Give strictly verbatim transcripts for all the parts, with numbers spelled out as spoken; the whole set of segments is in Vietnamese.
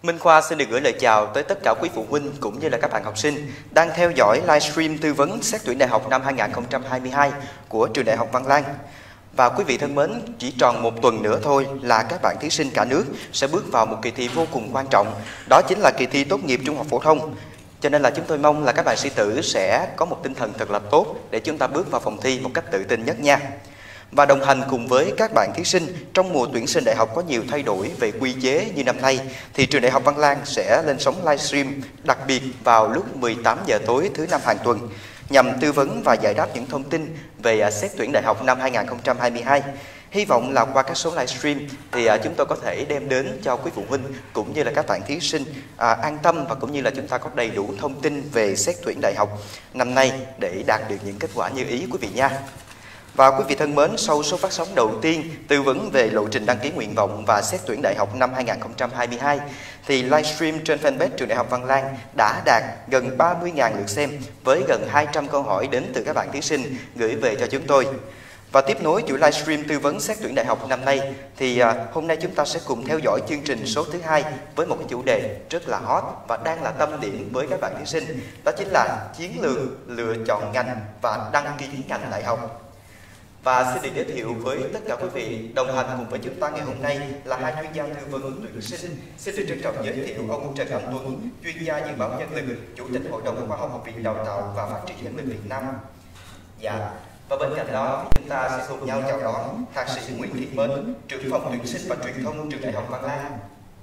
Minh Khoa xin được gửi lời chào tới tất cả quý phụ huynh cũng như là các bạn học sinh đang theo dõi livestream tư vấn xét tuyển đại học năm hai nghìn không trăm hai mươi hai của Trường Đại học Văn Lang. Và quý vị thân mến, chỉ tròn một tuần nữa thôi là các bạn thí sinh cả nước sẽ bước vào một kỳ thi vô cùng quan trọng, đó chính là kỳ thi tốt nghiệp trung học phổ thông. Cho nên là chúng tôi mong là các bạn sĩ tử sẽ có một tinh thần thật là tốt để chúng ta bước vào phòng thi một cách tự tin nhất nha. Và đồng hành cùng với các bạn thí sinh trong mùa tuyển sinh đại học có nhiều thay đổi về quy chế như năm nay, thì Trường Đại học Văn Lang sẽ lên sóng livestream đặc biệt vào lúc mười tám giờ tối thứ năm hàng tuần nhằm tư vấn và giải đáp những thông tin về xét tuyển đại học năm hai nghìn không trăm hai mươi hai. Hy vọng là qua các số livestream thì chúng tôi có thể đem đến cho quý phụ huynh cũng như là các bạn thí sinh à, an tâm và cũng như là chúng ta có đầy đủ thông tin về xét tuyển đại học năm nay để đạt được những kết quả như ý quý vị nha. Và quý vị thân mến, sau số phát sóng đầu tiên tư vấn về lộ trình đăng ký nguyện vọng và xét tuyển đại học năm hai nghìn không trăm hai mươi hai thì livestream trên fanpage Trường Đại học Văn Lang đã đạt gần ba mươi nghìn lượt xem với gần hai trăm câu hỏi đến từ các bạn thí sinh gửi về cho chúng tôi. Và tiếp nối chuỗi livestream tư vấn xét tuyển đại học năm nay thì à, hôm nay chúng ta sẽ cùng theo dõi chương trình số thứ hai với một cái chủ đề rất là hot và đang là tâm điểm với các bạn thí sinh, đó chính là chiến lược lựa chọn ngành và đăng ký ngành đại học. Và xin được giới thiệu với tất cả quý vị đồng hành cùng với chúng ta ngày hôm nay là hai chuyên gia tư vấn tuyển sinh. Xin được trân trọng giới thiệu ông Trần Anh Tuấn, chuyên gia dự báo nhân lực, chủ tịch Hội đồng Khoa học Học viện Đào tạo và Phát triển Nhân lực Việt Nam. Dạ. Và bên cạnh đó chúng ta sẽ cùng nhau chào đón Thạc sĩ Nguyễn Thị Mến, trưởng phòng tuyển sinh và truyền thông Trường Đại học Văn Lang.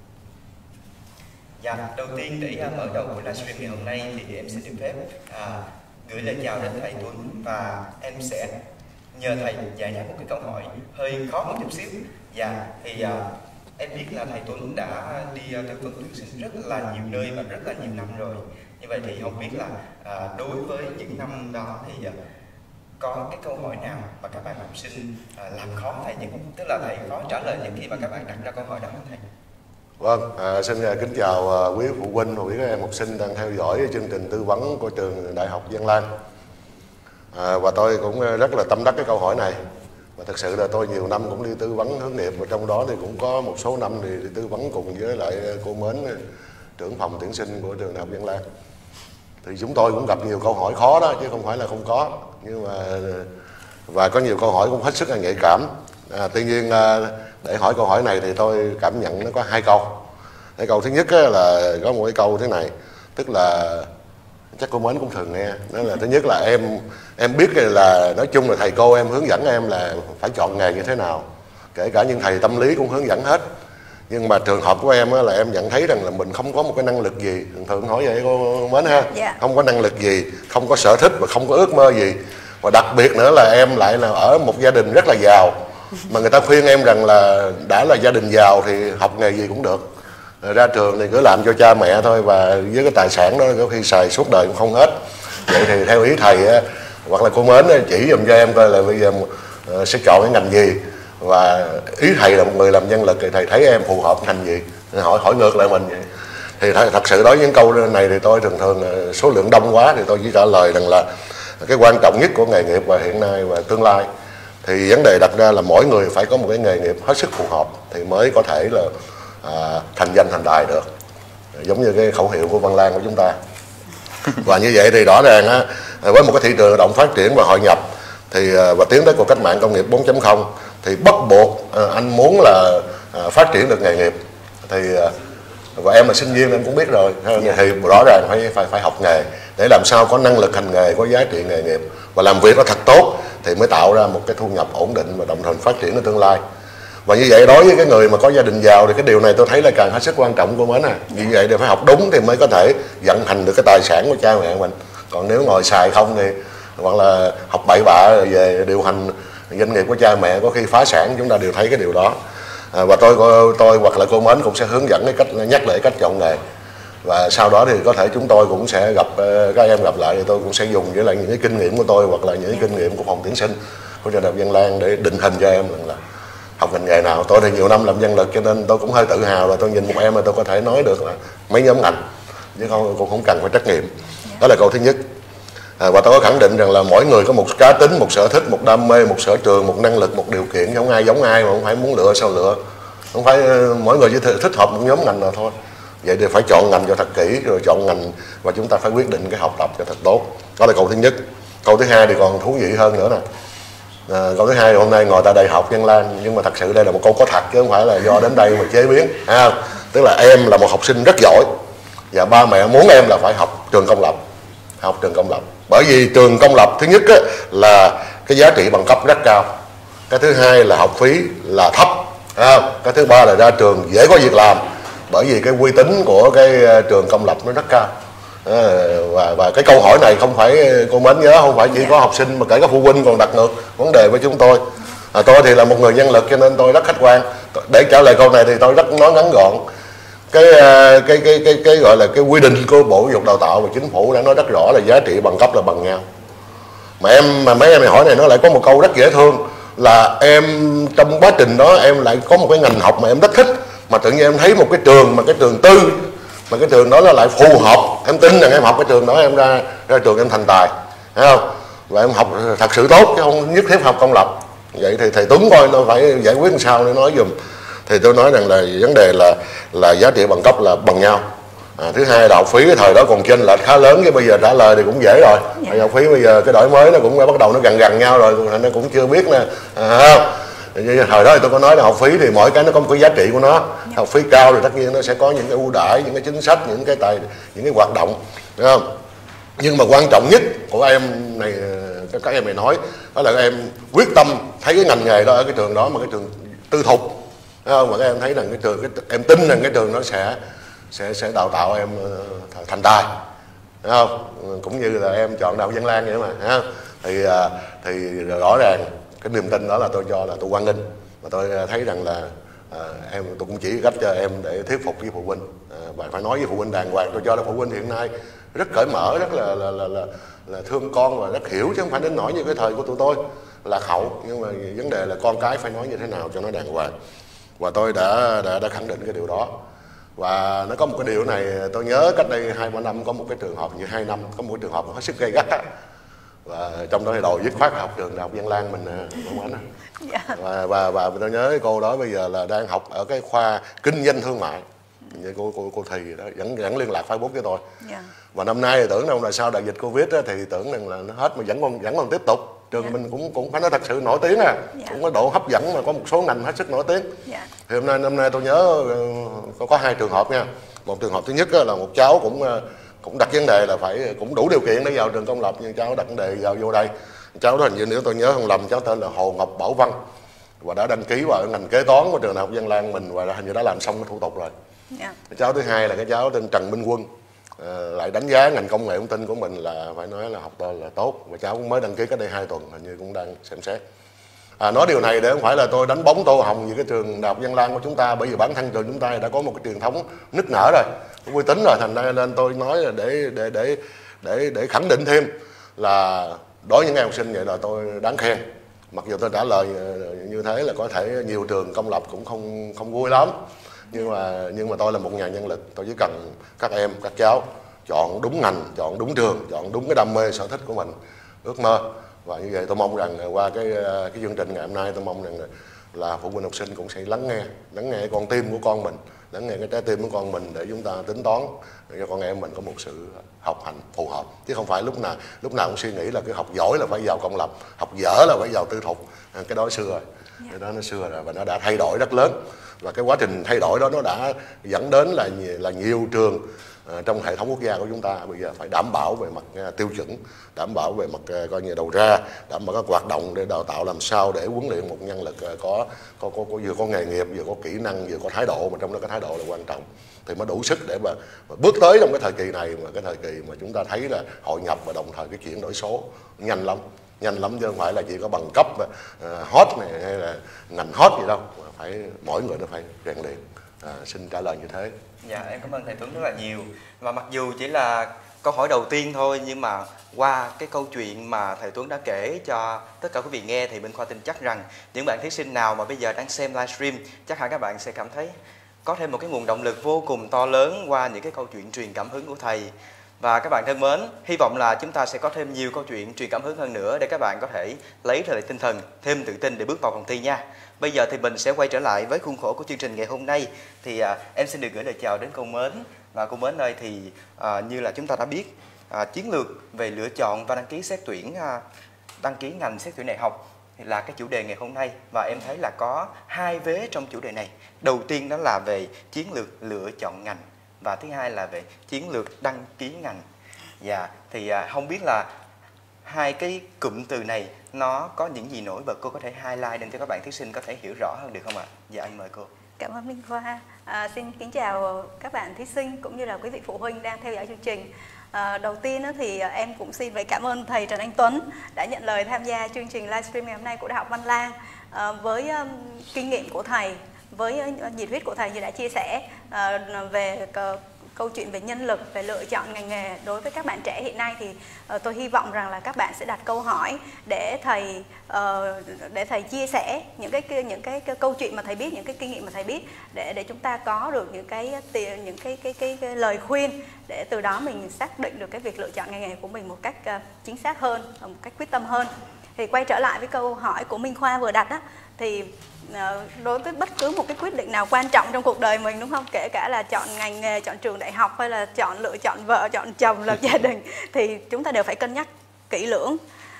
Dạ, đầu tiên để mở đầu buổi livestream ngày hôm nay thì em xin được phép à, gửi lời chào đến thầy Tuấn và em sẽ nhờ thầy giải đáp một cái câu hỏi hơi khó một chút xíu. Dạ, thì à, em biết là thầy Tuấn đã đi uh, tư vấn tuyển sinh rất là nhiều nơi và rất là nhiều năm rồi. Như vậy thì không biết là à, đối với những năm đó thì uh, có cái câu hỏi nào mà các bạn học sinh à, làm khó thầy nhất, tức là thầy khó trả lời những khi mà các bạn đặt ra câu hỏi đó thầy? Vâng, à, xin kính chào à, quý phụ huynh và quý các em học sinh đang theo dõi chương trình tư vấn của Trường Đại học Văn Lang. À, và tôi cũng rất là tâm đắc cái câu hỏi này. Và thực sự là tôi nhiều năm cũng đi tư vấn hướng nghiệp, và trong đó thì cũng có một số năm thì đi tư vấn cùng với lại cô Mến, trưởng phòng tuyển sinh của Trường Đại học Văn Lang. Thì chúng tôi cũng gặp nhiều câu hỏi khó đó, chứ không phải là không có. Nhưng mà và có nhiều câu hỏi cũng hết sức là nhạy cảm. À, tuy nhiên để hỏi câu hỏi này thì tôi cảm nhận nó có hai câu. Cái câu thứ nhất là có một cái câu thế này, tức là chắc cô Mến cũng thường nghe, đó là thứ nhất là em em biết là nói chung là thầy cô em hướng dẫn em là phải chọn nghề như thế nào, kể cả những thầy tâm lý cũng hướng dẫn hết. Nhưng mà trường hợp của em là em nhận thấy rằng là mình không có một cái năng lực gì, thường thường hỏi vậy cô Mến ha, yeah. Không có năng lực gì, không có sở thích và không có ước mơ gì, và đặc biệt nữa là em lại là ở một gia đình rất là giàu, mà người ta khuyên em rằng là đã là gia đình giàu thì học nghề gì cũng được, rồi ra trường thì cứ làm cho cha mẹ thôi, và với cái tài sản đó có khi xài suốt đời cũng không hết. Vậy thì theo ý thầy hoặc là cô Mến chỉ dùm cho em coi là bây giờ sẽ chọn cái ngành gì, và ý thầy là một người làm nhân lực thì thầy thấy em phù hợp ngành gì, hỏi hỏi ngược lại mình vậy. Thì thật sự đối với những câu này thì tôi thường thường số lượng đông quá thì tôi chỉ trả lời rằng là cái quan trọng nhất của nghề nghiệp và hiện nay và tương lai thì vấn đề đặt ra là mỗi người phải có một cái nghề nghiệp hết sức phù hợp thì mới có thể là à, thành danh thành đài được, giống như cái khẩu hiệu của Văn Lang của chúng ta. Và như vậy thì rõ ràng á, với một cái thị trường lao động phát triển và hội nhập thì và tiến tới cuộc cách mạng công nghiệp bốn chấm không thì bắt buộc à, anh muốn là à, phát triển được nghề nghiệp thì à, và em là sinh viên em cũng biết rồi, thì rõ ràng phải phải phải học nghề để làm sao có năng lực hành nghề, có giá trị nghề nghiệp và làm việc nó thật tốt thì mới tạo ra một cái thu nhập ổn định và đồng thời phát triển trong tương lai. Và như vậy đối với cái người mà có gia đình giàu thì cái điều này tôi thấy là càng hết sức quan trọng của Mến à. Như vậy thì phải học đúng thì mới có thể vận hành được cái tài sản của cha mẹ mình. Còn nếu ngồi xài không thì hoặc là học bậy bạ về điều hành doanh nghiệp của cha mẹ có khi phá sản, chúng ta đều thấy cái điều đó. À, và tôi tôi hoặc là cô Mến cũng sẽ hướng dẫn cái cách, nhắc lại cách chọn nghề, và sau đó thì có thể chúng tôi cũng sẽ gặp các em gặp lại thì tôi cũng sẽ dùng với lại những cái kinh nghiệm của tôi hoặc là những cái kinh nghiệm của phòng tuyển sinh của Trường Đại học Văn Lang để định hình cho em rằng là học ngành nghề nào. Tôi thì nhiều năm làm nhân lực cho nên tôi cũng hơi tự hào là tôi nhìn một em mà tôi có thể nói được là mấy nhóm ngành, chứ không cũng không cần phải trắc nghiệm. Đó là câu thứ nhất. À, và tôi có khẳng định rằng là mỗi người có một cá tính, một sở thích, một đam mê, một sở trường, một năng lực, một điều kiện, không ai giống ai, mà không phải muốn lựa sao lựa, không phải mỗi người chỉ thích hợp một nhóm ngành nào thôi. Vậy thì phải chọn ngành cho thật kỹ, rồi chọn ngành và chúng ta phải quyết định cái học tập cho thật tốt. Đó là câu thứ nhất. Câu thứ hai thì còn thú vị hơn nữa nè. À, câu thứ hai hôm nay ngồi tại Đại học Văn Lang, nhưng mà thật sự đây là một câu có thật chứ không phải là do đến đây mà chế biến. À, tức là em là một học sinh rất giỏi và ba mẹ muốn em là phải học trường công lập, học trường công lập. Bởi vì trường công lập thứ nhất á, là cái giá trị bằng cấp rất cao, cái thứ hai là học phí là thấp, à, cái thứ ba là ra trường dễ có việc làm, bởi vì cái uy tín của cái trường công lập nó rất cao. À, và, và cái câu hỏi này không phải, cô Mến nhớ, không phải chỉ có học sinh mà kể cả phụ huynh còn đặt ngược vấn đề với chúng tôi. À, tôi thì là một người nhân lực cho nên tôi rất khách quan. Để trả lời câu này thì tôi rất nói ngắn gọn. Cái cái cái cái cái gọi là cái quy định của Bộ Giáo dục Đào tạo và Chính phủ đã nói rất rõ là giá trị bằng cấp là bằng nhau. Mà em mà mấy em hỏi này nó lại có một câu rất dễ thương là em trong quá trình đó em lại có một cái ngành học mà em rất thích, mà tự nhiên em thấy một cái trường mà cái trường tư mà cái trường đó nó lại phù hợp, em tin rằng em học cái trường đó em ra ra trường em thành tài, thấy không? Và em học thật sự tốt chứ không nhất thiết học công lập. Vậy thì thầy Tuấn coi nó phải giải quyết làm sao để nói dùm. Thì tôi nói rằng là vấn đề là là giá trị bằng cấp là bằng nhau. À, thứ hai là học phí cái thời đó còn chênh lệch khá lớn, chứ bây giờ trả lời thì cũng dễ rồi. Dạ. Học phí bây giờ cái đổi mới nó cũng bắt đầu nó gần gần nhau rồi, nó cũng chưa biết nè. À, thời đó thì tôi có nói là học phí thì mỗi cái nó có một cái giá trị của nó. Dạ. Học phí cao thì tất nhiên nó sẽ có những cái ưu đãi, những cái chính sách, những cái tài, những cái hoạt động, đúng không? Nhưng mà quan trọng nhất của em này, các em này nói đó là các em quyết tâm thấy cái ngành nghề đó ở cái trường đó mà cái trường tư thục, đúng không? Mà các em thấy rằng cái trường, cái, em tin rằng cái trường nó sẽ sẽ sẽ đào tạo em thành tài, đúng không? Cũng như là em chọn Đại học Văn Lang vậy mà, đúng không? Thì thì rõ ràng cái niềm tin đó là tôi cho là tôi hoan nghênh, và tôi thấy rằng là à, em tôi cũng chỉ cách cho em để thuyết phục với phụ huynh, à, và phải nói với phụ huynh đàng hoàng. Tôi cho là phụ huynh hiện nay rất cởi mở, rất là là, là, là, là thương con và rất hiểu, chứ không phải đến nỗi như cái thời của tụi tôi lạc hậu. Nhưng mà vấn đề là con cái phải nói như thế nào cho nó đàng hoàng, và tôi đã đã, đã khẳng định cái điều đó. Và nó có một cái điều này tôi nhớ cách đây hai ba năm có một cái trường hợp, như hai năm có một cái trường hợp hết sức gay gắt á, và trong đó thì đòi dứt khoát học trường Đại học Văn Lang mình không anh. Dạ. và, và và tôi nhớ cô đó bây giờ là đang học ở cái khoa kinh doanh thương mại, như cô cô cô Thì đó vẫn vẫn liên lạc Facebook với tôi. Dạ. Và năm nay thì tưởng đâu là sau đại dịch Covid á, thì tưởng rằng là nó hết mà vẫn còn vẫn còn tiếp tục. Trường dạ. mình cũng cũng phải nói thật sự nổi tiếng à, dạ. cũng có độ hấp dẫn, mà có một số ngành hết sức nổi tiếng. Dạ. Thì hôm nay năm nay tôi nhớ có có hai trường hợp nha. Một trường hợp thứ nhất là một cháu cũng cũng đặt vấn đề là phải cũng đủ điều kiện để vào trường công lập, nhưng cháu đặt vấn đề vào vô đây. Cháu đó hình như nếu tôi nhớ không lầm cháu tên là Hồ Ngọc Bảo Văn, và đã đăng ký vào ngành kế toán của trường Đại học Văn Lang mình, và hình như đã làm xong cái thủ tục rồi. Yeah. Cháu thứ hai là cái cháu tên Trần Minh Quân, à, lại đánh giá ngành công nghệ thông tin của mình là phải nói là học to là tốt, và cháu cũng mới đăng ký cách đây hai tuần, hình như cũng đang xem xét. À, nói điều này để không phải là tôi đánh bóng tô hồng về cái trường Đại học Văn Lang của chúng ta, bởi vì bản thân trường chúng ta đã có một cái truyền thống nức nở rồi, uy tín rồi, thành ra nên tôi nói là để để để để để khẳng định thêm là đối với những em học sinh vậy là tôi đáng khen. Mặc dù tôi trả lời như thế là có thể nhiều trường công lập cũng không không vui lắm, nhưng mà nhưng mà tôi là một nhà nhân lực, tôi chỉ cần các em các cháu chọn đúng ngành, chọn đúng trường, chọn đúng cái đam mê sở thích của mình, ước mơ. Và như vậy tôi mong rằng qua cái cái chương trình ngày hôm nay, tôi mong rằng là, là phụ huynh học sinh cũng sẽ lắng nghe lắng nghe con tim của con mình, lắng nghe cái trái tim của con mình, để chúng ta tính toán để cho con em mình có một sự học hành phù hợp, chứ không phải lúc nào lúc nào cũng suy nghĩ là cái học giỏi là phải vào công lập, học dở là phải vào tư thục. Cái đó xưa rồi, cái đó nó xưa rồi, và nó đã thay đổi rất lớn. Và cái quá trình thay đổi đó nó đã dẫn đến là là nhiều trường uh, trong hệ thống quốc gia của chúng ta bây giờ phải đảm bảo về mặt uh, tiêu chuẩn, đảm bảo về mặt uh, coi như đầu ra, đảm bảo các hoạt động để đào tạo làm sao để huấn luyện một nhân lực uh, có, có, có, có vừa có nghề nghiệp, vừa có kỹ năng, vừa có thái độ, mà trong đó cái thái độ là quan trọng, thì mới đủ sức để mà, mà bước tới trong cái thời kỳ này, mà cái thời kỳ mà chúng ta thấy là hội nhập và đồng thời cái chuyển đổi số nhanh lắm, nhanh lắm chứ không phải là chỉ có bằng cấp uh, hot này hay là ngành hot gì đâu, mà phải mỗi người nó phải rèn luyện. À, xin trả lời như thế. Dạ, em cảm ơn thầy Tuấn rất là nhiều. Và mặc dù chỉ là câu hỏi đầu tiên thôi, nhưng mà qua cái câu chuyện mà thầy Tuấn đã kể cho tất cả quý vị nghe, thì bên Khoa tin chắc rằng những bạn thí sinh nào mà bây giờ đang xem livestream, chắc hẳn các bạn sẽ cảm thấy có thêm một cái nguồn động lực vô cùng to lớn qua những cái câu chuyện truyền cảm hứng của thầy. Và các bạn thân mến, hy vọng là chúng ta sẽ có thêm nhiều câu chuyện truyền cảm hứng hơn nữa để các bạn có thể lấy lại tinh thần, thêm tự tin để bước vào vòng thi nha. Bây giờ thì mình sẽ quay trở lại với khuôn khổ của chương trình ngày hôm nay. Thì à, em xin được gửi lời chào đến cô Mến. Và cô Mến ơi, thì à, như là chúng ta đã biết, à, chiến lược về lựa chọn và đăng ký xét tuyển à, đăng ký ngành xét tuyển đại học là cái chủ đề ngày hôm nay, và em thấy là có hai vế trong chủ đề này. Đầu tiên đó là về chiến lược lựa chọn ngành, và thứ hai là về chiến lược đăng ký ngành. Dạ, thì à, không biết là hai cái cụm từ này nó có những gì nổi bật, cô có thể highlight để cho các bạn thí sinh có thể hiểu rõ hơn được không ạ? Dạ, anh mời cô. Cảm ơn Minh Khoa. À, xin kính chào các bạn thí sinh cũng như là quý vị phụ huynh đang theo dõi chương trình. À, đầu tiên thì em cũng xin phải cảm ơn thầy Trần Anh Tuấn đã nhận lời tham gia chương trình livestream ngày hôm nay của Đại học Văn Lang. À, với um, kinh nghiệm của thầy, với uh, nhiệt huyết của thầy như đã chia sẻ uh, về uh, câu chuyện về nhân lực, về lựa chọn ngành nghề đối với các bạn trẻ hiện nay, thì uh, tôi hy vọng rằng là các bạn sẽ đặt câu hỏi để thầy uh, để thầy chia sẻ những cái những cái, cái câu chuyện mà thầy biết, những cái kinh nghiệm mà thầy biết, để để chúng ta có được những cái tiền những cái cái, cái cái lời khuyên, để từ đó mình xác định được cái việc lựa chọn ngành nghề của mình một cách uh, chính xác hơn, một cách quyết tâm hơn. Thì quay trở lại với câu hỏi của Minh Khoa vừa đặt á, thì đối với bất cứ một cái quyết định nào quan trọng trong cuộc đời mình, đúng không, kể cả là chọn ngành nghề, chọn trường đại học, hay là chọn lựa chọn vợ, chọn chồng, lập gia đình, thì chúng ta đều phải cân nhắc kỹ lưỡng.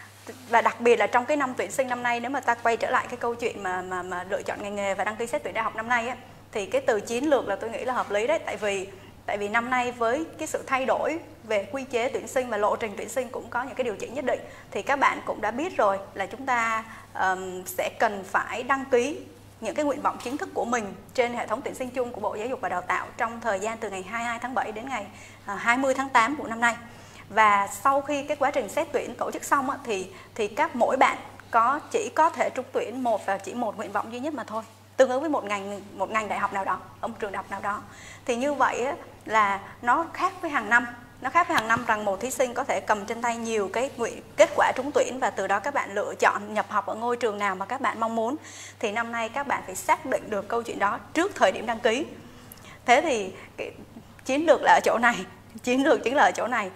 Và đặc biệt là trong cái năm tuyển sinh năm nay, nếu mà ta quay trở lại cái câu chuyện mà mà, mà lựa chọn ngành nghề và đăng ký xét tuyển đại học năm nay á, thì cái từ chiến lược là tôi nghĩ là hợp lý đấy. Tại vì tại vì năm nay với cái sự thay đổi về quy chế tuyển sinh và lộ trình tuyển sinh cũng có những cái điều chỉnh nhất định, thì các bạn cũng đã biết rồi là chúng ta um, sẽ cần phải đăng ký những cái nguyện vọng chính thức của mình trên hệ thống tuyển sinh chung của Bộ Giáo dục và Đào tạo trong thời gian từ ngày hai mươi hai tháng bảy đến ngày hai mươi tháng tám của năm nay. Và sau khi cái quá trình xét tuyển tổ chức xong á, thì thì các mỗi bạn có chỉ có thể trúng tuyển một và chỉ một nguyện vọng duy nhất mà thôi, tương ứng với một ngành một ngành đại học nào đó ở một trường đại học nào đó. Thì như vậy á, là nó khác với hàng năm. Nó khác với hàng năm rằng một thí sinh có thể cầm trên tay nhiều cái nguyện kết quả trúng tuyển, và từ đó các bạn lựa chọn nhập học ở ngôi trường nào mà các bạn mong muốn. Thì năm nay các bạn phải xác định được câu chuyện đó trước thời điểm đăng ký. Thế thì cái chiến lược là ở chỗ này, chiến lược chính là ở chỗ này.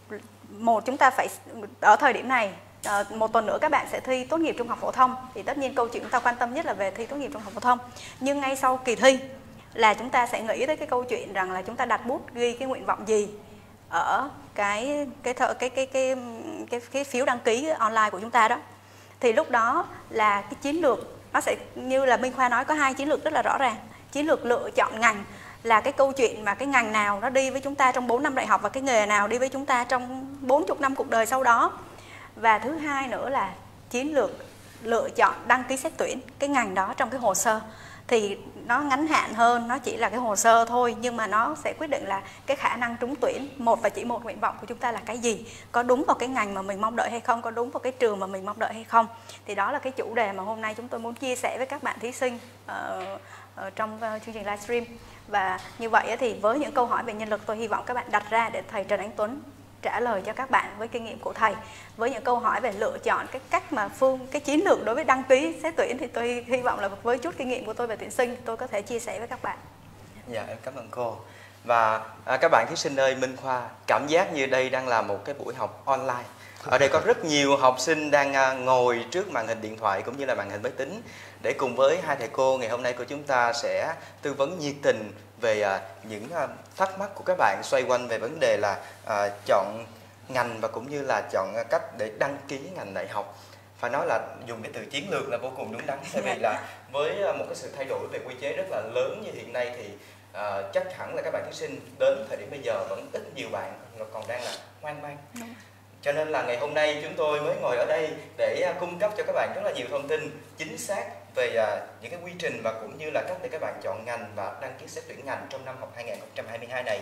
Một, chúng ta phải ở thời điểm này, một tuần nữa các bạn sẽ thi tốt nghiệp trung học phổ thông, thì tất nhiên câu chuyện chúng ta quan tâm nhất là về thi tốt nghiệp trung học phổ thông. Nhưng ngay sau kỳ thi là chúng ta sẽ nghĩ tới cái câu chuyện rằng là chúng ta đặt bút ghi cái nguyện vọng gì ở cái cái cái cái cái cái cái, cái phiếu đăng ký online của chúng ta đó. Thì lúc đó là cái chiến lược nó sẽ như là Minh Khoa nói, có hai chiến lược rất là rõ ràng. Chiến lược lựa chọn ngành là cái câu chuyện mà cái ngành nào nó đi với chúng ta trong bốn năm đại học, và cái nghề nào đi với chúng ta trong bốn mươi năm cuộc đời sau đó. Và thứ hai nữa là chiến lược lựa chọn đăng ký xét tuyển cái ngành đó trong cái hồ sơ. Thì nó ngắn hạn hơn, nó chỉ là cái hồ sơ thôi, nhưng mà nó sẽ quyết định là cái khả năng trúng tuyển một và chỉ một nguyện vọng của chúng ta là cái gì, có đúng vào cái ngành mà mình mong đợi hay không, có đúng vào cái trường mà mình mong đợi hay không. Thì đó là cái chủ đề mà hôm nay chúng tôi muốn chia sẻ với các bạn thí sinh uh, uh, trong uh, chương trình livestream. Và như vậy thì với những câu hỏi về nhân lực, tôi hy vọng các bạn đặt ra để thầy Trần Anh Tuấn trả lời cho các bạn với kinh nghiệm của thầy. Với những câu hỏi về lựa chọn cái cách mà phương cái chiến lược đối với đăng ký xét tuyển, thì tôi hy vọng là với chút kinh nghiệm của tôi về tuyển sinh, tôi có thể chia sẻ với các bạn. Dạ, em cảm ơn cô. Và à, các bạn thí sinh ơi, Minh Khoa cảm giác như đây đang là một cái buổi học online. Ở đây có rất nhiều học sinh đang à, ngồi trước màn hình điện thoại cũng như là màn hình máy tính, để cùng với hai thầy cô ngày hôm nay của chúng ta sẽ tư vấn nhiệt tình về à, những à, thắc mắc của các bạn xoay quanh về vấn đề là à, chọn ngành và cũng như là chọn cách để đăng ký ngành đại học. Phải nói là dùng cái từ chiến lược là vô cùng đúng đắn, tại vì là với một cái sự thay đổi về quy chế rất là lớn như hiện nay thì à, chắc hẳn là các bạn thí sinh đến thời điểm bây giờ vẫn ít nhiều bạn còn đang là hoang mang. Đúng. Cho nên là ngày hôm nay chúng tôi mới ngồi ở đây để cung cấp cho các bạn rất là nhiều thông tin chính xác về uh, những cái quy trình và cũng như là cách để các bạn chọn ngành và đăng ký xét tuyển ngành trong năm học hai nghìn không trăm hai mươi hai này.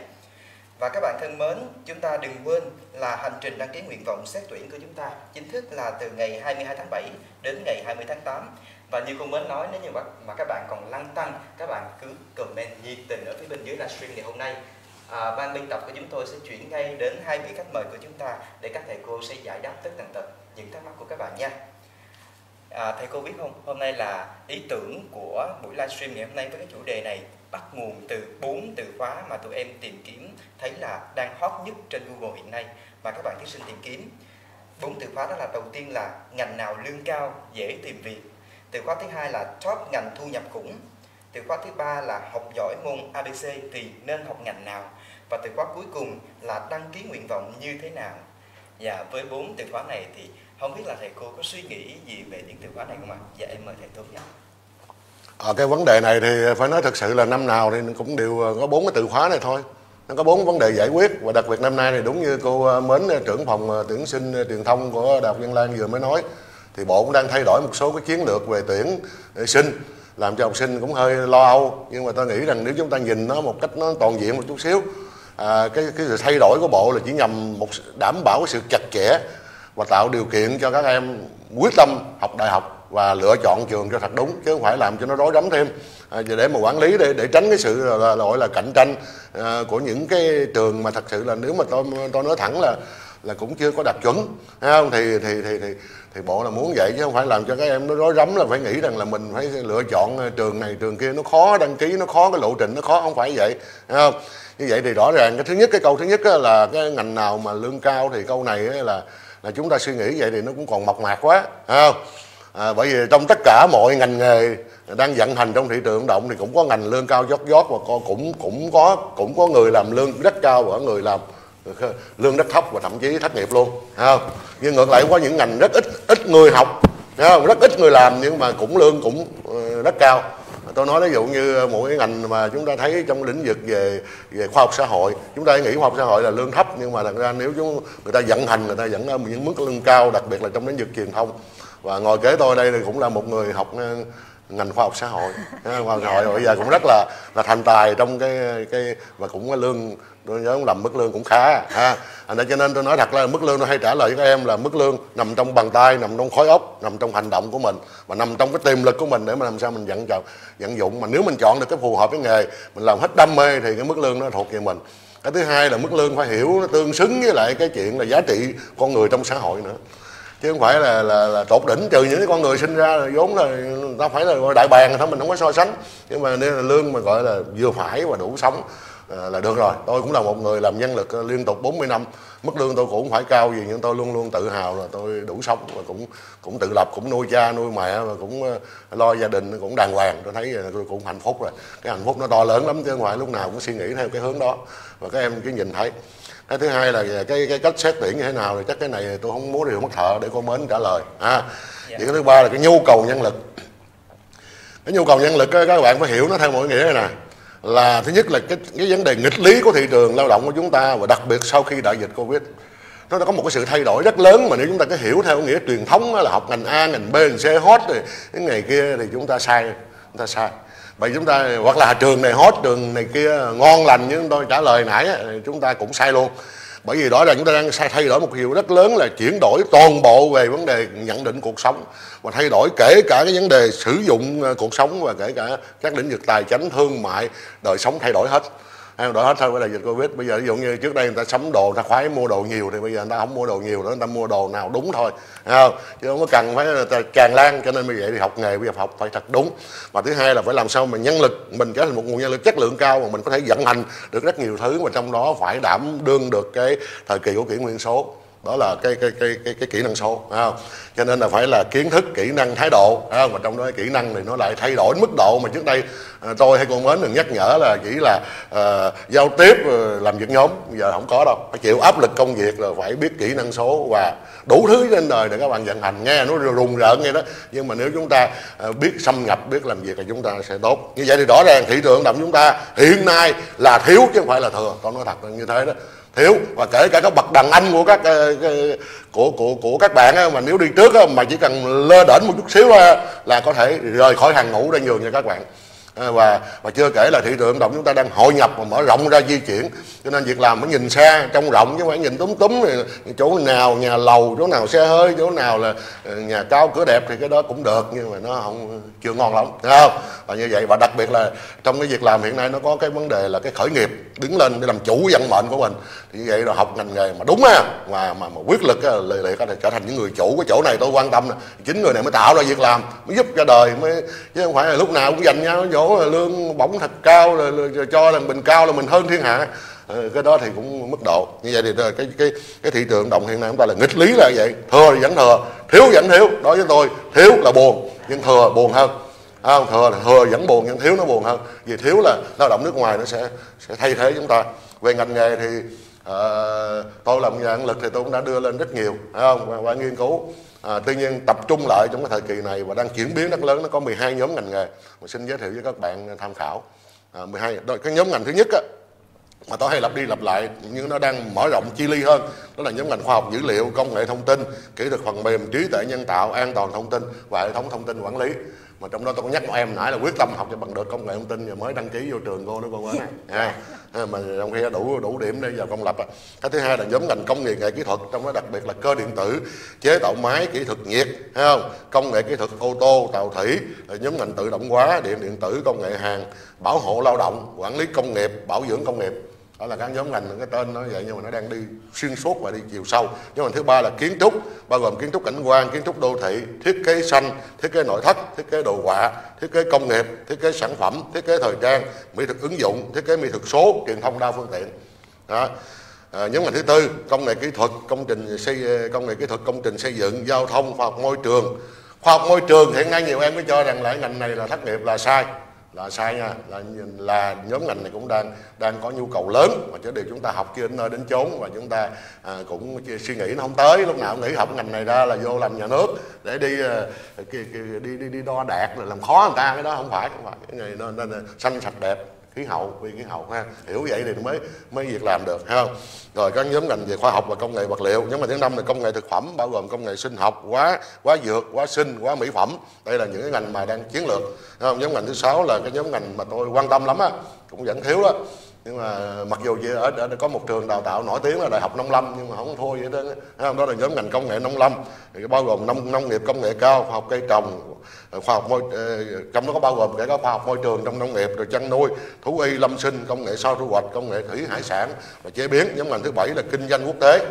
Và các bạn thân mến, chúng ta đừng quên là hành trình đăng ký nguyện vọng xét tuyển của chúng ta chính thức là từ ngày hai mươi hai tháng bảy đến ngày hai mươi tháng tám. Và như cô Mến nói, nếu như mà các bạn còn lăn tăn, các bạn cứ comment nhiệt tình ở phía bên dưới livestream ngày hôm nay. À, ban biên tập của chúng tôi sẽ chuyển ngay đến hai vị khách mời của chúng ta để các thầy cô sẽ giải đáp tất tần tật những thắc mắc của các bạn nha. À, thầy cô biết không, hôm nay là ý tưởng của buổi livestream ngày hôm nay với cái chủ đề này bắt nguồn từ bốn từ khóa mà tụi em tìm kiếm thấy là đang hot nhất trên Google hiện nay mà các bạn thí sinh tìm kiếm. Bốn từ khóa đó là đầu tiên là ngành nào lương cao dễ tìm việc, từ khóa thứ hai là top ngành thu nhập khủng, từ khóa thứ ba là học giỏi môn a bê xê thì nên học ngành nào, và từ khóa cuối cùng là đăng ký nguyện vọng như thế nào. Và với bốn từ khóa này thì không biết là thầy cô có suy nghĩ gì về những từ khóa này không ạ? Dạ em mời thầy Tuấn nhé. Ở cái vấn đề này thì phải nói thật sự là năm nào thì cũng đều có bốn cái từ khóa này thôi. Nó có bốn vấn đề giải quyết, và đặc biệt năm nay thì đúng như cô Mến, trưởng phòng tuyển sinh truyền thông của Đại học Văn Lang vừa mới nói, thì Bộ cũng đang thay đổi một số cái chiến lược về tuyển sinh, làm cho học sinh cũng hơi lo âu. Nhưng mà tôi nghĩ rằng nếu chúng ta nhìn nó một cách nó toàn diện một chút xíu, à, cái cái sự thay đổi của Bộ là chỉ nhằm một đảm bảo sự chặt chẽ và tạo điều kiện cho các em quyết tâm học đại học và lựa chọn trường cho thật đúng, chứ không phải làm cho nó rối rắm thêm, à, để mà quản lý để để tránh cái sự là, là, gọi là cạnh tranh à, của những cái trường mà thật sự là nếu mà tôi tôi nói thẳng là là cũng chưa có đạt chuẩn, thấy không? Thì thì thì thì thì Bộ là muốn vậy chứ không phải làm cho các em nó rối rắm là phải nghĩ rằng là mình phải lựa chọn trường này trường kia, nó khó đăng ký, nó khó cái lộ trình nó khó, không phải vậy, thấy không? Như vậy thì rõ ràng cái thứ nhất, cái câu thứ nhất là cái ngành nào mà lương cao, thì câu này là là chúng ta suy nghĩ vậy thì nó cũng còn mộc mạc quá, thấy không? À, bởi vì trong tất cả mọi ngành nghề đang vận hành trong thị trường lao động thì cũng có ngành lương cao dót dót, và cũng cũng có cũng có người làm lương rất cao và người làm lương rất thấp và thậm chí thất nghiệp luôn, thấy không? Nhưng ngược lại có những ngành rất ít ít người học, thấy không? Rất ít người làm nhưng mà cũng lương cũng rất cao. Tôi nói ví dụ như một cái ngành mà chúng ta thấy trong lĩnh vực về về khoa học xã hội, chúng ta nghĩ khoa học xã hội là lương thấp, nhưng mà thật ra nếu chúng người ta vận hành, người ta vẫn ở những mức lương cao, đặc biệt là trong lĩnh vực truyền thông. Và ngồi kế tôi đây thì cũng là một người học ngành khoa học xã hội, khoa học xã hội bây giờ cũng rất là là thành tài trong cái cái và cũng có lương, tôi nhớ làm mức lương cũng khá ha. À, cho nên tôi nói thật là mức lương tôi hay trả lời với các em là mức lương nằm trong bàn tay, nằm trong khối óc, nằm trong hành động của mình và nằm trong cái tiềm lực của mình để mà làm sao mình vận dụng vận dụng mà nếu mình chọn được cái phù hợp với nghề, mình làm hết đam mê thì cái mức lương nó thuộc về mình. Cái thứ hai là mức lương phải hiểu nó tương xứng với lại cái chuyện là giá trị con người trong xã hội nữa, chứ không phải là là, là tột đỉnh, trừ những cái con người sinh ra là vốn là ta phải là đại bàng thôi, mình không có so sánh. Nhưng mà nếu là lương mà gọi là vừa phải và đủ sống à, là được rồi. Tôi cũng là một người làm nhân lực liên tục bốn mươi năm, mức lương tôi cũng phải cao gì nhưng tôi luôn luôn tự hào là tôi đủ sống và cũng cũng tự lập, cũng nuôi cha nuôi mẹ và cũng lo gia đình cũng đàng hoàng. Tôi thấy là tôi cũng hạnh phúc rồi, cái hạnh phúc nó to lớn lắm chứ không phải lúc nào cũng suy nghĩ theo cái hướng đó, và các em cứ nhìn thấy. Cái thứ hai là cái cái cách xét tuyển như thế nào thì chắc cái này tôi không muốn điều mất thợ để cô Mến trả lời. À, dạ. Vậy cái thứ ba là cái nhu cầu nhân lực. Cái nhu cầu nhân lực các bạn phải hiểu nó theo mỗi nghĩa này nè, là thứ nhất là cái cái vấn đề nghịch lý của thị trường lao động của chúng ta, và đặc biệt sau khi đại dịch Covid nó đã có một cái sự thay đổi rất lớn. Mà nếu chúng ta cứ hiểu theo nghĩa truyền thống là học ngành A, ngành B, ngành C hot rồi cái ngày kia thì chúng ta sai, chúng ta sai. Vậy chúng ta hoặc là trường này hot, trường này kia ngon lành như tôi trả lời nãy chúng ta cũng sai luôn. Bởi vì đó là chúng ta đang sai thay đổi một điều rất lớn, là chuyển đổi toàn bộ về vấn đề nhận định cuộc sống, và thay đổi kể cả cái vấn đề sử dụng cuộc sống, và kể cả các lĩnh vực tài chính, thương mại, đời sống thay đổi hết. Đổi hết thôi với đại dịch Covid. Bây giờ ví dụ như trước đây người ta sắm đồ, người ta khoái mua đồ nhiều, thì bây giờ người ta không mua đồ nhiều nữa, người ta mua đồ nào đúng thôi, không? Chứ không có cần phải tràn lan. Cho nên bây giờ thì học nghề bây giờ học phải thật đúng. Và thứ hai là phải làm sao mà nhân lực mình trở thành một nguồn nhân lực chất lượng cao, mà mình có thể vận hành được rất nhiều thứ, mà trong đó phải đảm đương được cái thời kỳ của kỷ nguyên số. Đó là cái cái cái cái, cái kỹ năng số, không? Cho nên là phải là kiến thức, kỹ năng, thái độ, không? Và trong đó kỹ năng thì nó lại thay đổi mức độ mà trước đây tôi hay cô Mến đừng nhắc nhở là chỉ là uh, giao tiếp, làm việc nhóm, giờ không có đâu, phải chịu áp lực công việc, là phải biết kỹ năng số và đủ thứ trên đời để các bạn vận hành. Nghe nó rùng rợn vậy đó, nhưng mà nếu chúng ta uh, biết xâm nhập, biết làm việc thì chúng ta sẽ tốt. Như vậy thì rõ ràng thị trường lao động chúng ta hiện nay là thiếu chứ không phải là thừa, tôi nói thật là như thế đó, thiếu. Và kể cả các bậc đàn anh của các của của của các bạn á, mà nếu đi trước á, mà chỉ cần lơ đễnh một chút xíu á, là có thể rời khỏi hàng ngũ để nhường cho các bạn. và và chưa kể là thị trường động chúng ta đang hội nhập và mở rộng ra di chuyển, cho nên việc làm phải nhìn xa trông rộng chứ không phải nhìn túm túm rồi chỗ nào nhà lầu, chỗ nào xe hơi, chỗ nào là nhà cao cửa đẹp thì cái đó cũng được, nhưng mà nó không chưa ngon lắm, thấy không? Và như vậy, và đặc biệt là trong cái việc làm hiện nay nó có cái vấn đề là cái khởi nghiệp, đứng lên để làm chủ vận mệnh của mình, thì như vậy là học ngành nghề mà đúng á, mà mà, mà quyết lực lì lì có thể trở thành những người chủ. Cái chỗ này tôi quan tâm, chính người này mới tạo ra việc làm, mới giúp cho đời, mới chứ không phải là lúc nào cũng dành nhau chỗ là lương bổng thật cao rồi, rồi, rồi cho là mình cao là mình hơn thiên hạ. Ừ, cái đó thì cũng mức độ như vậy. Thì cái cái cái thị trường động hiện nay chúng ta là nghịch lý là vậy, thừa thì vẫn thừa, thiếu vẫn thiếu. Đối với tôi, thiếu là buồn nhưng thừa buồn hơn, không thừa là thừa vẫn buồn nhưng thiếu nó buồn hơn, vì thiếu là lao động nước ngoài nó sẽ sẽ thay thế chúng ta. Về ngành nghề thì uh, tôi làm nhà năng lực thì tôi cũng đã đưa lên rất nhiều, phải không, và, và nghiên cứu. À, tuy nhiên tập trung lại trong cái thời kỳ này và đang chuyển biến rất lớn, nó có mười hai nhóm ngành nghề mà xin giới thiệu với các bạn tham khảo. À, mười hai cái nhóm ngành thứ nhất á, mà tôi hay lặp đi lặp lại nhưng nó đang mở rộng chi ly hơn, đó là nhóm ngành khoa học dữ liệu, công nghệ thông tin, kỹ thuật phần mềm, trí tuệ nhân tạo, an toàn thông tin và hệ thống thông tin quản lý. Mà trong đó tôi có nhắc em nãy là quyết tâm học cho bằng được công nghệ thông tin, và mới đăng ký vô trường cô đó cô ấy à, mà trong khi đủ đủ điểm để vào công lập. Cái thứ hai là nhóm ngành công nghệ nghệ kỹ thuật, trong đó đặc biệt là cơ điện tử, chế tạo máy, kỹ thuật nhiệt, thấy không, công nghệ kỹ thuật ô tô, tàu thủy, nhóm ngành tự động hóa, điện điện tử, công nghệ hàng, bảo hộ lao động, quản lý công nghiệp, bảo dưỡng công nghiệp. Đó là các nhóm ngành, cái tên nó vậy nhưng mà nó đang đi xuyên suốt và đi chiều sâu. Nhóm ngành thứ ba là kiến trúc, bao gồm kiến trúc cảnh quan, kiến trúc đô thị, thiết kế xanh, thiết kế nội thất, thiết kế đồ họa, thiết kế công nghiệp, thiết kế sản phẩm, thiết kế thời trang, mỹ thuật ứng dụng, thiết kế mỹ thuật số, truyền thông đa phương tiện. Đó. À, nhóm ngành thứ tư, công nghệ kỹ thuật, công trình xây công nghệ kỹ thuật, công trình xây dựng, giao thông, khoa học môi trường. Khoa học môi trường hiện nay nhiều em mới cho rằng là ngành này là thất nghiệp, là sai. Là sai nha, là, là nhóm ngành này cũng đang đang có nhu cầu lớn, mà chứ điều chúng ta học chưa đến nơi đến chốn, và chúng ta à, cũng suy nghĩ nó không tới, lúc nào cũng nghĩ học ngành này ra là vô làm nhà nước để đi à, đi, đi đi đi đo đạc rồi làm khó người ta. Cái đó không phải, không phải cái này nó, nó, nó xanh sạch đẹp, khí hậu vì khí hậu ha, hiểu vậy thì mới mới việc làm được, ha. Rồi các nhóm ngành về khoa học và công nghệ vật liệu. Nhóm ngành thứ năm là công nghệ thực phẩm, bao gồm công nghệ sinh học, hóa hóa dược, hóa sinh, hóa mỹ phẩm. Đây là những cái ngành mà đang chiến lược. Không? Nhóm ngành thứ sáu là cái nhóm ngành mà tôi quan tâm lắm á, cũng vẫn thiếu đó. Nhưng mà mặc dù ở, ở, ở có một trường đào tạo nổi tiếng là Đại học Nông Lâm, nhưng mà không thôi vậy đó. Không? Đó là nhóm ngành công nghệ nông lâm, bao gồm nông nông nghiệp công nghệ cao, khoa học cây trồng, khoa học môi, trong đó có bao gồm kể cả khoa học môi trường trong nông nghiệp, rồi chăn nuôi, thú y, lâm sinh, công nghệ sau thu hoạch, công nghệ thủy hải sản và chế biến. Nhóm ngành thứ bảy là kinh doanh quốc tế.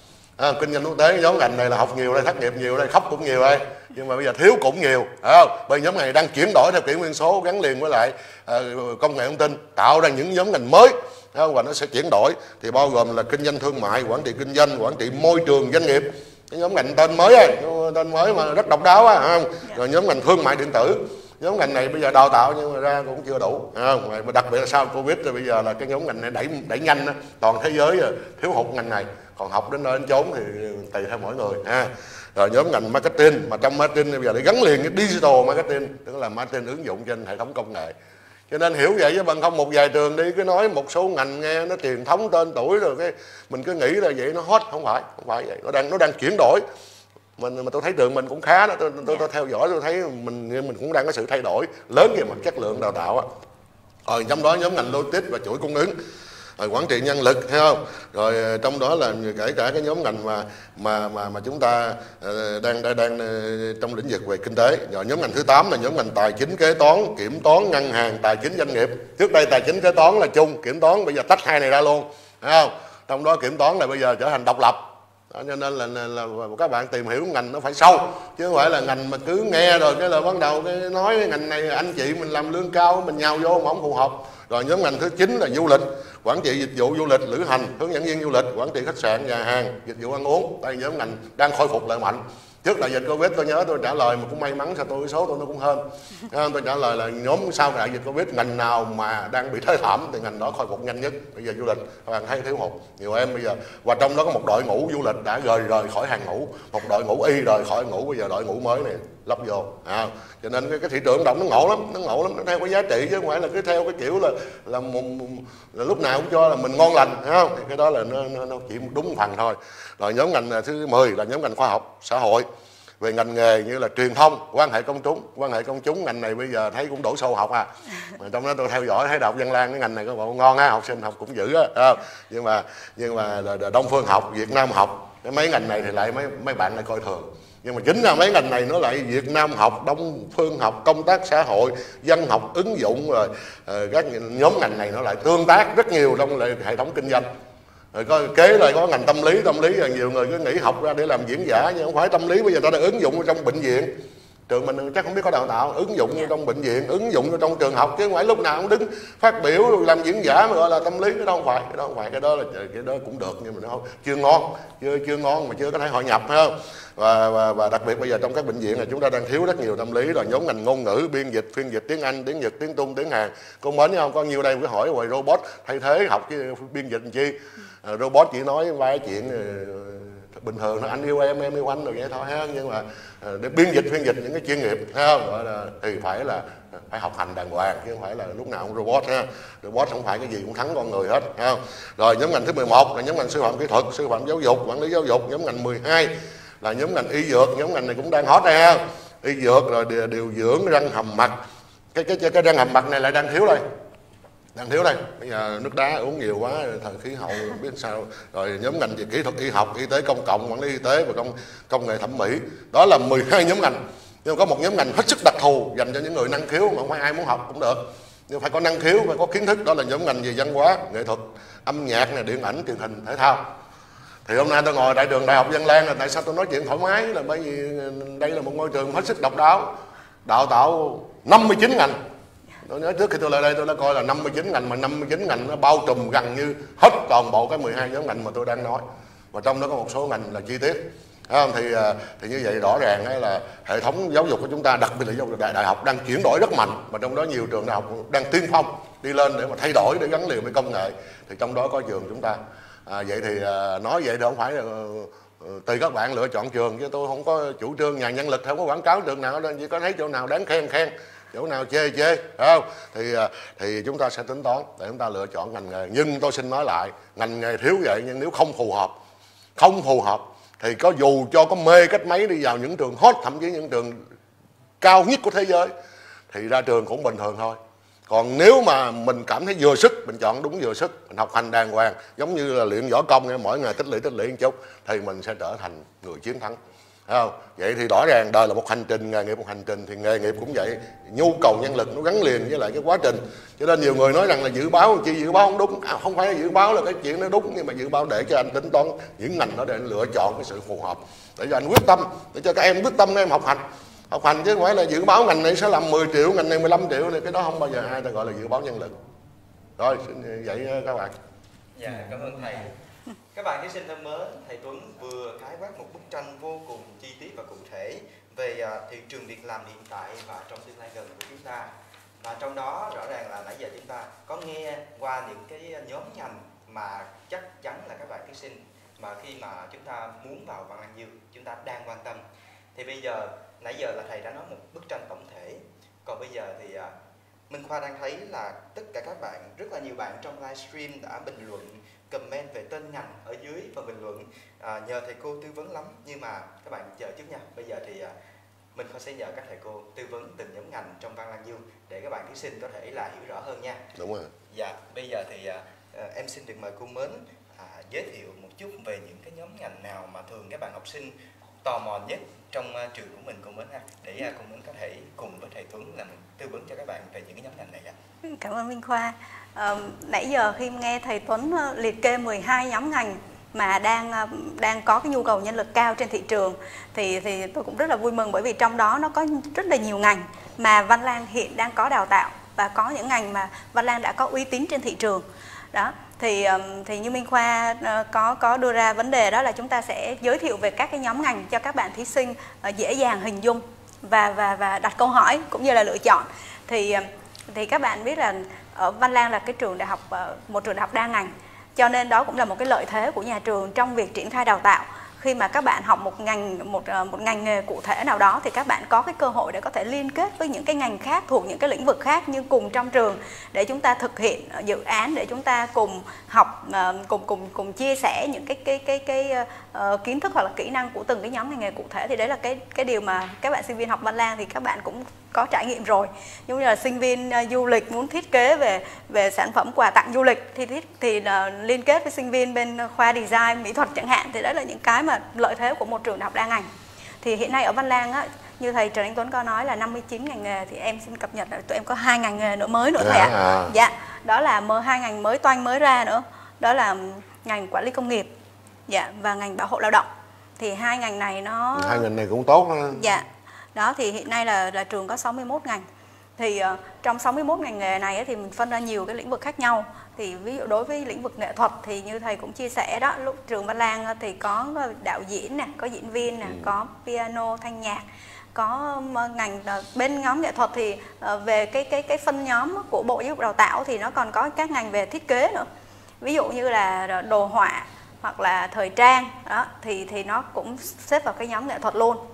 À, kinh doanh quốc tế, nhóm ngành này là học nhiều đây, thất nghiệp nhiều đây, khóc cũng nhiều đây, nhưng mà bây giờ thiếu cũng nhiều, phải không? Bởi nhóm ngành này đang chuyển đổi theo kỷ nguyên số gắn liền với lại uh, công nghệ thông tin, tạo ra những nhóm ngành mới, phải không? Và nó sẽ chuyển đổi, thì bao gồm là kinh doanh thương mại, quản trị kinh doanh, quản trị môi trường doanh nghiệp. Cái nhóm ngành tên mới ấy, tên mới mà rất độc đáo á, phải không? Rồi nhóm ngành thương mại điện tử. Nhóm ngành này bây giờ đào tạo nhưng mà ra cũng chưa đủ, không? Mà đặc biệt là sau Covid rồi bây giờ là cái nhóm ngành này đẩy đẩy nhanh đó. Toàn thế giới rồi, thiếu hụt ngành này, còn học đến nơi đến chốn thì tùy theo mỗi người ha. Rồi nhóm ngành marketing, mà trong marketing bây giờ để gắn liền cái digital marketing, tức là marketing ứng dụng trên hệ thống công nghệ. Cho nên hiểu vậy chứ bằng không một vài trường đi cứ nói một số ngành nghe nó truyền thống tên tuổi rồi cái mình cứ nghĩ là vậy nó hot, không phải, không phải vậy, nó đang nó đang chuyển đổi. Mình mà tôi thấy trường mình cũng khá đó, tôi tôi, tôi theo dõi tôi thấy mình mình cũng đang có sự thay đổi lớn về mặt chất lượng đào tạo á. Rồi trong đó nhóm ngành logistics và chuỗi cung ứng, rồi quản trị nhân lực, thấy không? Rồi trong đó là kể cả cái nhóm ngành mà mà mà mà chúng ta uh, đang đang đang uh, trong lĩnh vực về kinh tế. Rồi nhóm ngành thứ tám là nhóm ngành tài chính kế toán, kiểm toán, ngân hàng, tài chính doanh nghiệp. Trước đây tài chính kế toán là chung, kiểm toán bây giờ tách hai này ra luôn, thấy không? Trong đó kiểm toán là bây giờ trở thành độc lập. Đó, cho nên là, là, là các bạn tìm hiểu ngành nó phải sâu, chứ không phải là ngành mà cứ nghe rồi cái là bắt đầu cái nói ngành này anh chị mình làm lương cao mình nhào vô mà không phù hợp. Rồi nhóm ngành thứ chín là du lịch, quản trị dịch vụ du lịch, lữ hành, hướng dẫn viên du lịch, quản trị khách sạn, nhà hàng, dịch vụ ăn uống. Đây nhóm ngành đang khôi phục lại mạnh. Trước là dịch Covid tôi nhớ tôi trả lời mà cũng may mắn sao tôi cái số tôi nó cũng hơn. Tôi trả lời là nhóm sau đại dịch Covid ngành nào mà đang bị thê thảm thì ngành đó khôi phục nhanh nhất. Bây giờ du lịch các bạn thấy thiếu hụt nhiều em bây giờ, và trong đó có một đội ngũ du lịch đã rời rời khỏi hàng ngũ, một đội ngũ y rời khỏi ngũ, bây giờ đội ngũ mới này lắp vô. À, cho nên cái, cái thị trường động nó ngộ lắm, nó ngộ lắm, nó theo cái giá trị chứ không phải là cứ theo cái kiểu là là, một, là lúc nào cũng cho là mình ngon lành, thấy không? Thì cái đó là nó, nó, nó chỉ đúng phần thôi. Rồi nhóm ngành thứ mười là nhóm ngành khoa học xã hội, về ngành nghề như là truyền thông, quan hệ công chúng. Quan hệ công chúng ngành này bây giờ thấy cũng đổ xô học à. Mà trong đó tôi theo dõi thấy Đại học Văn Lang cái ngành này có bộ ngon á, học sinh học cũng dữ á. Nhưng mà nhưng mà Đông Phương học, Việt Nam học, cái mấy ngành này thì lại mấy mấy bạn lại coi thường. Nhưng mà chính là mấy ngành này nó lại Việt Nam học, Đông Phương học, công tác xã hội, văn học, ứng dụng, rồi uh, các nhóm ngành này nó lại tương tác rất nhiều trong lại hệ thống kinh doanh. Rồi có kế lại có ngành tâm lý, tâm lý là nhiều người cứ nghỉ học ra để làm diễn giả, nhưng không phải tâm lý bây giờ ta đã ứng dụng trong bệnh viện. Trường mình chắc không biết có đào tạo ứng dụng yeah. trong bệnh viện, ứng dụng trong trường học, chứ không phải lúc nào cũng đứng phát biểu rồi làm diễn giả mà gọi là tâm lý. Cái đó không phải, cái đó không phải, cái đó là cái đó cũng được nhưng mà nó không chưa ngon, chưa chưa ngon mà chưa có thể hội nhập, phải không? Và, và và đặc biệt bây giờ trong các bệnh viện là chúng ta đang thiếu rất nhiều tâm lý, rồi nhóm ngành ngôn ngữ, biên dịch, phiên dịch tiếng Anh, tiếng Nhật, tiếng Trung, tiếng Hàn. Cô mến không? Có nhiều đây mới hỏi rồi robot thay thế học cái biên dịch làm chi? À, robot chỉ nói vài chuyện bình thường, nó anh yêu em, em yêu anh rồi vậy thôi ha. Nhưng mà để biên dịch, phiên dịch những cái chuyên nghiệp, thấy không? Gọi là thì phải là phải học hành đàng hoàng chứ không phải là lúc nào cũng robot ha. Robot không phải cái gì cũng thắng con người hết, thấy không? Rồi nhóm ngành thứ mười một là nhóm ngành sư phạm kỹ thuật, sư phạm giáo dục, quản lý giáo dục. Nhóm ngành mười hai là nhóm ngành y dược, nhóm ngành này cũng đang hot đây ha. Y dược rồi điều dưỡng, răng hàm mặt. Cái cái cái răng hàm mặt này lại đang thiếu đây. Đang thiếu đây, bây giờ nước đá uống nhiều quá, thời khí hậu biết sao. Rồi nhóm ngành về kỹ thuật y học, y tế công cộng, quản lý y tế và công công nghệ thẩm mỹ. Đó là mười hai nhóm ngành. Nhưng có một nhóm ngành hết sức đặc thù dành cho những người năng khiếu mà không phải ai muốn học cũng được. Nhưng phải có năng khiếu, phải có kiến thức, đó là nhóm ngành về văn hóa, nghệ thuật, âm nhạc này, điện ảnh, truyền hình, thể thao. Thì hôm nay tôi ngồi tại trường Đại học Văn Lang là tại sao tôi nói chuyện thoải mái là bởi vì đây là một ngôi trường hết sức độc đáo, đào tạo năm mươi chín ngành. Tôi nhớ trước khi tôi lại đây tôi đã coi là năm mươi chín ngành, mà năm mươi chín ngành nó bao trùm gần như hết toàn bộ cái mười hai nhóm ngành mà tôi đang nói. Và trong đó có một số ngành là chi tiết. Không? Thì thì như vậy rõ ràng là hệ thống giáo dục của chúng ta, đặc biệt là giáo dục đại, đại học đang chuyển đổi rất mạnh, mà trong đó nhiều trường đại học đang tiên phong đi lên để mà thay đổi, để gắn liền với công nghệ. Thì trong đó có trường chúng ta. À, vậy thì nói vậy thì không phải là tùy các bạn lựa chọn trường, chứ tôi không có chủ trương nhà nhân lực, không có quảng cáo trường nào đâu, chỉ có thấy chỗ nào đáng khen khen, chỗ nào chê chê, phải không? Thì thì chúng ta sẽ tính toán để chúng ta lựa chọn ngành nghề. Nhưng tôi xin nói lại, ngành nghề thiếu vậy nhưng nếu không phù hợp, không phù hợp thì có dù cho có mê cách mấy đi vào những trường hot, thậm chí những trường cao nhất của thế giới, thì ra trường cũng bình thường thôi. Còn nếu mà mình cảm thấy vừa sức, mình chọn đúng vừa sức, mình học hành đàng hoàng, giống như là luyện võ công, mỗi ngày tích lũy tích lũy một chút, thì mình sẽ trở thành người chiến thắng. Thấy không? Vậy thì rõ ràng đời là một hành trình, nghề nghiệp một hành trình, thì nghề nghiệp cũng vậy. Nhu cầu nhân lực nó gắn liền với lại cái quá trình. Cho nên nhiều người nói rằng là dự báo, chỉ dự báo không đúng. À, không phải là dự báo là cái chuyện nó đúng, nhưng mà dự báo để cho anh tính toán những ngành đó để anh lựa chọn cái sự phù hợp, để cho anh quyết tâm, để cho các em quyết tâm các em học hành. Học hành chứ không phải là dự báo ngành này sẽ làm mười triệu, ngành này mười lăm triệu, thì cái đó không bao giờ ai ta gọi là dự báo nhân lực. Rồi, xin vậy các bạn. Dạ, cảm ơn thầy. Các bạn thí sinh thân mến, thầy Tuấn vừa khái quát một bức tranh vô cùng chi tiết và cụ thể về thị trường việc làm hiện tại và trong tương lai gần của chúng ta. Và trong đó rõ ràng là nãy giờ chúng ta có nghe qua những cái nhóm ngành mà chắc chắn là các bạn thí sinh mà khi mà chúng ta muốn vào Văn Lang Dương chúng ta đang quan tâm. Thì bây giờ nãy giờ là thầy đã nói một bức tranh tổng thể. Còn bây giờ thì Minh Khoa đang thấy là tất cả các bạn, rất là nhiều bạn trong livestream đã bình luận, comment về tên ngành ở dưới phần bình luận, à, nhờ thầy cô tư vấn lắm. Nhưng mà các bạn chờ chút nha. Bây giờ thì à, Minh Khoa sẽ nhờ các thầy cô tư vấn từng nhóm ngành trong Văn Lang Dương để các bạn thí sinh có thể là hiểu rõ hơn nha. Đúng rồi. Dạ, bây giờ thì à, em xin được mời cô Mến à, giới thiệu một chút về những cái nhóm ngành nào mà thường các bạn học sinh tò mò nhất trong uh, trường của mình, cô Mến ha, để uh, cô Mến có thể cùng với thầy Tuấn là tư vấn cho các bạn về những cái nhóm ngành này ạ. Cảm ơn Minh Khoa. À, nãy giờ khi nghe thầy Tuấn uh, liệt kê mười hai nhóm ngành mà đang uh, đang có cái nhu cầu nhân lực cao trên thị trường, thì thì tôi cũng rất là vui mừng, bởi vì trong đó nó có rất là nhiều ngành mà Văn Lang hiện đang có đào tạo, và có những ngành mà Văn Lang đã có uy tín trên thị trường. Đó. Thì, thì như Minh Khoa có có đưa ra vấn đề, đó là chúng ta sẽ giới thiệu về các cái nhóm ngành cho các bạn thí sinh dễ dàng hình dung và và và đặt câu hỏi cũng như là lựa chọn. Thì thì các bạn biết là ở Văn Lang là cái trường đại học, một trường đại học đa ngành, cho nên đó cũng là một cái lợi thế của nhà trường trong việc triển khai đào tạo. Khi mà các bạn học một ngành một một ngành nghề cụ thể nào đó, thì các bạn có cái cơ hội để có thể liên kết với những cái ngành khác thuộc những cái lĩnh vực khác nhưng cùng trong trường, để chúng ta thực hiện dự án, để chúng ta cùng học, cùng cùng cùng chia sẻ những cái cái cái cái uh, kiến thức hoặc là kỹ năng của từng cái nhóm ngành nghề cụ thể. Thì đấy là cái cái điều mà các bạn sinh viên học Văn Lang thì các bạn cũng có trải nghiệm rồi. Giống như là sinh viên uh, du lịch muốn thiết kế về về sản phẩm quà tặng du lịch thì thì uh, liên kết với sinh viên bên khoa design mỹ thuật chẳng hạn, thì đấy là những cái mà lợi thế của một trường đại học đa ngành. Thì hiện nay ở Văn Lang á, như thầy Trần Anh Tuấn có nói là năm mươi chín ngành nghề, thì em xin cập nhật là tụi em có hai ngành nghề nữa mới nữa thầy ạ. À. Dạ, đó là mơ hai ngành mới toanh mới ra nữa. Đó là ngành quản lý công nghiệp, dạ, và ngành bảo hộ lao động. Thì hai ngành này nó hai ngành này cũng tốt đó. Dạ. Đó thì hiện nay là là trường có sáu mươi mốt ngành. Thì uh, trong sáu mươi mốt ngành nghề này ấy, thì mình phân ra nhiều cái lĩnh vực khác nhau. Thì ví dụ đối với lĩnh vực nghệ thuật thì như thầy cũng chia sẻ đó, lúc trường Văn Lang thì có đạo diễn nè, có diễn viên nè, ừ. có piano, thanh nhạc, có ngành bên nhóm nghệ thuật thì về cái cái cái phân nhóm của Bộ Giáo dục Đào tạo thì nó còn có các ngành về thiết kế nữa. Ví dụ như là đồ họa hoặc là thời trang đó thì thì nó cũng xếp vào cái nhóm nghệ thuật luôn.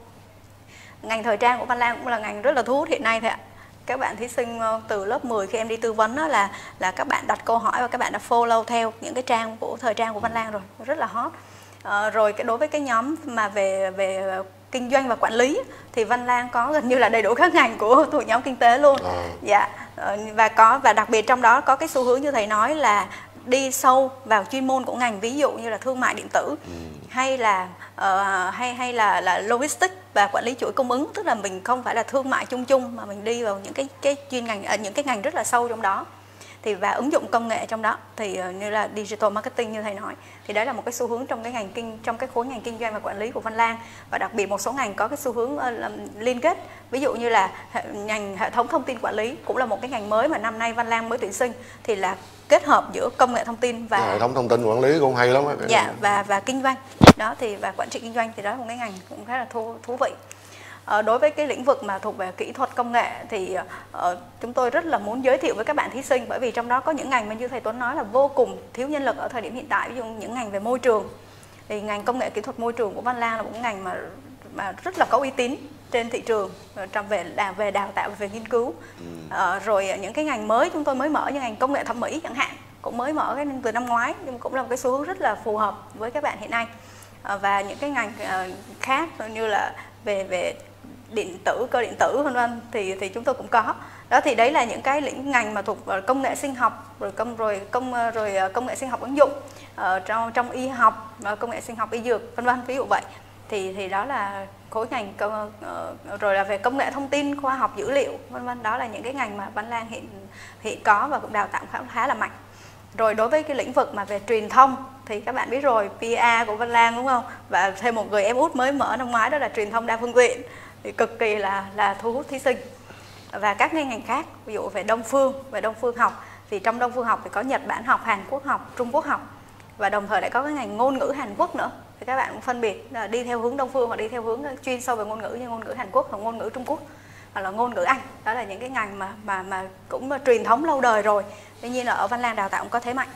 Ngành thời trang của Văn Lang cũng là ngành rất là thu hút hiện nay thôi ạ. Các bạn thí sinh từ lớp mười khi em đi tư vấn đó là là các bạn đặt câu hỏi và các bạn đã follow theo những cái trang của thời trang của Văn Lang rồi, rất là hot. À, rồi cái đối với cái nhóm mà về về kinh doanh và quản lý thì Văn Lang có gần như là đầy đủ các ngành của thuộc nhóm kinh tế luôn. À. Dạ, và có và đặc biệt trong đó có cái xu hướng như thầy nói là đi sâu vào chuyên môn của ngành, ví dụ như là thương mại điện tử, ừ. hay là uh, hay hay là là logistics và quản lý chuỗi cung ứng, tức là mình không phải là thương mại chung chung mà mình đi vào những cái cái chuyên ngành ở những cái ngành rất là sâu trong đó. Thì và ứng dụng công nghệ trong đó thì uh, như là digital marketing như thầy nói, thì đấy là một cái xu hướng trong cái ngành kinh trong cái khối ngành kinh doanh và quản lý của Văn Lang. Và đặc biệt một số ngành có cái xu hướng uh, liên kết, ví dụ như là hệ, ngành hệ thống thông tin quản lý cũng là một cái ngành mới mà năm nay Văn Lang mới tuyển sinh, thì là kết hợp giữa công nghệ thông tin và hệ thống thông tin quản lý cũng hay lắm á. Dạ, và và kinh doanh đó thì và quản trị kinh doanh, thì đó là một cái ngành cũng khá là thú thú vị. À, đối với cái lĩnh vực mà thuộc về kỹ thuật công nghệ thì uh, chúng tôi rất là muốn giới thiệu với các bạn thí sinh, bởi vì trong đó có những ngành mà như thầy Tuấn nói là vô cùng thiếu nhân lực ở thời điểm hiện tại. Ví dụ những ngành về môi trường thì ngành công nghệ kỹ thuật môi trường của Văn Lang là một ngành mà mà rất là có uy tín trên thị trường trong về đào về đào tạo về nghiên cứu. À, rồi những cái ngành mới chúng tôi mới mở như ngành công nghệ thẩm mỹ chẳng hạn, cũng mới mở cái từ năm ngoái, nhưng cũng là một cái xu hướng rất là phù hợp với các bạn hiện nay. À, và những cái ngành uh, khác như là về về điện tử, cơ điện tử vân vân thì thì chúng tôi cũng có. Đó thì đấy là những cái lĩnh ngành mà thuộc công nghệ sinh học, rồi công rồi công rồi công nghệ sinh học ứng dụng ở trong trong y học, công nghệ sinh học y dược vân vân, ví dụ vậy. Thì thì đó là khối ngành công, rồi là về công nghệ thông tin, khoa học dữ liệu vân vân, đó là những cái ngành mà Văn Lang hiện hiện có và cũng đào tạo khá khá là mạnh. Rồi đối với cái lĩnh vực mà về truyền thông thì các bạn biết rồi, pê e của Văn Lang đúng không? Và thêm một người em út mới mở năm ngoái đó là truyền thông đa phương diện, thì cực kỳ là là thu hút thí sinh. Và các ngành khác, ví dụ về Đông Phương, về Đông Phương học thì trong Đông Phương học thì có Nhật Bản học, Hàn Quốc học, Trung Quốc học, và đồng thời lại có cái ngành ngôn ngữ Hàn Quốc nữa. Thì các bạn cũng phân biệt là đi theo hướng Đông Phương hoặc đi theo hướng chuyên sâu về ngôn ngữ như ngôn ngữ Hàn Quốc hoặc ngôn ngữ Trung Quốc hoặc là ngôn ngữ Anh. Đó là những cái ngành mà mà mà cũng truyền thống lâu đời rồi. Tuy nhiên là ở Văn Lang đào tạo cũng có thế mạnh.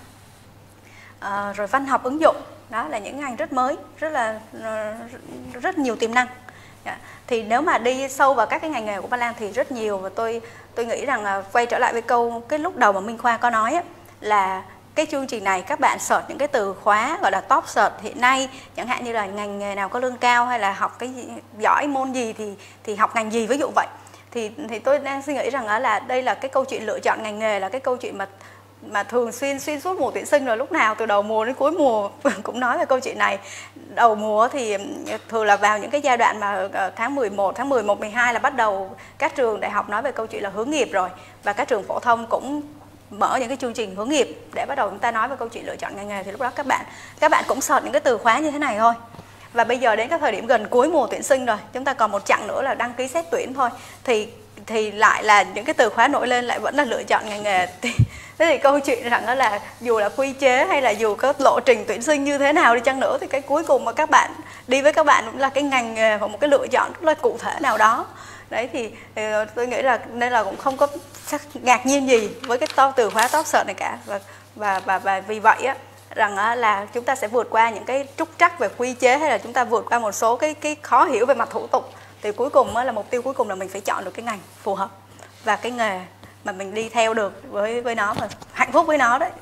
À, rồi văn học ứng dụng, đó là những ngành rất mới, rất là rất nhiều tiềm năng. Yeah. Thì nếu mà đi sâu vào các cái ngành nghề của Văn Lang thì rất nhiều, và tôi tôi nghĩ rằng là quay trở lại với câu cái lúc đầu mà Minh Khoa có nói á, là cái chương trình này các bạn search những cái từ khóa gọi là top search hiện nay, chẳng hạn như là ngành nghề nào có lương cao, hay là học cái gì, giỏi môn gì thì thì học ngành gì, ví dụ vậy. Thì thì tôi đang suy nghĩ rằng là đây là cái câu chuyện lựa chọn ngành nghề là cái câu chuyện mà mà thường xuyên xuyên suốt mùa tuyển sinh rồi, lúc nào từ đầu mùa đến cuối mùa cũng nói về câu chuyện này. Đầu mùa thì thường là vào những cái giai đoạn mà tháng mười một, tháng mười một, mười hai là bắt đầu các trường đại học nói về câu chuyện là hướng nghiệp rồi, và các trường phổ thông cũng mở những cái chương trình hướng nghiệp để bắt đầu chúng ta nói về câu chuyện lựa chọn ngành nghề. Thì lúc đó các bạn các bạn cũng search những cái từ khóa như thế này thôi. Và bây giờ đến cái thời điểm gần cuối mùa tuyển sinh rồi, chúng ta còn một chặng nữa là đăng ký xét tuyển thôi, thì thì lại là những cái từ khóa nổi lên lại vẫn là lựa chọn ngành nghề. Thế thì câu chuyện rằng đó là dù là quy chế hay là dù có lộ trình tuyển sinh như thế nào đi chăng nữa, thì cái cuối cùng mà các bạn đi với các bạn cũng là cái ngành nghề và một cái lựa chọn rất là cụ thể nào đó. Đấy thì, thì tôi nghĩ là nên là cũng không có ngạc nhiên gì với cái to từ khóa top search này cả. Và và và, và vì vậy á, rằng á, là chúng ta sẽ vượt qua những cái trúc trắc về quy chế, hay là chúng ta vượt qua một số cái cái khó hiểu về mặt thủ tục, thì cuối cùng á, là mục tiêu cuối cùng là mình phải chọn được cái ngành phù hợp và cái nghề mà mình đi theo được với với nó, mà hạnh phúc với nó đấy.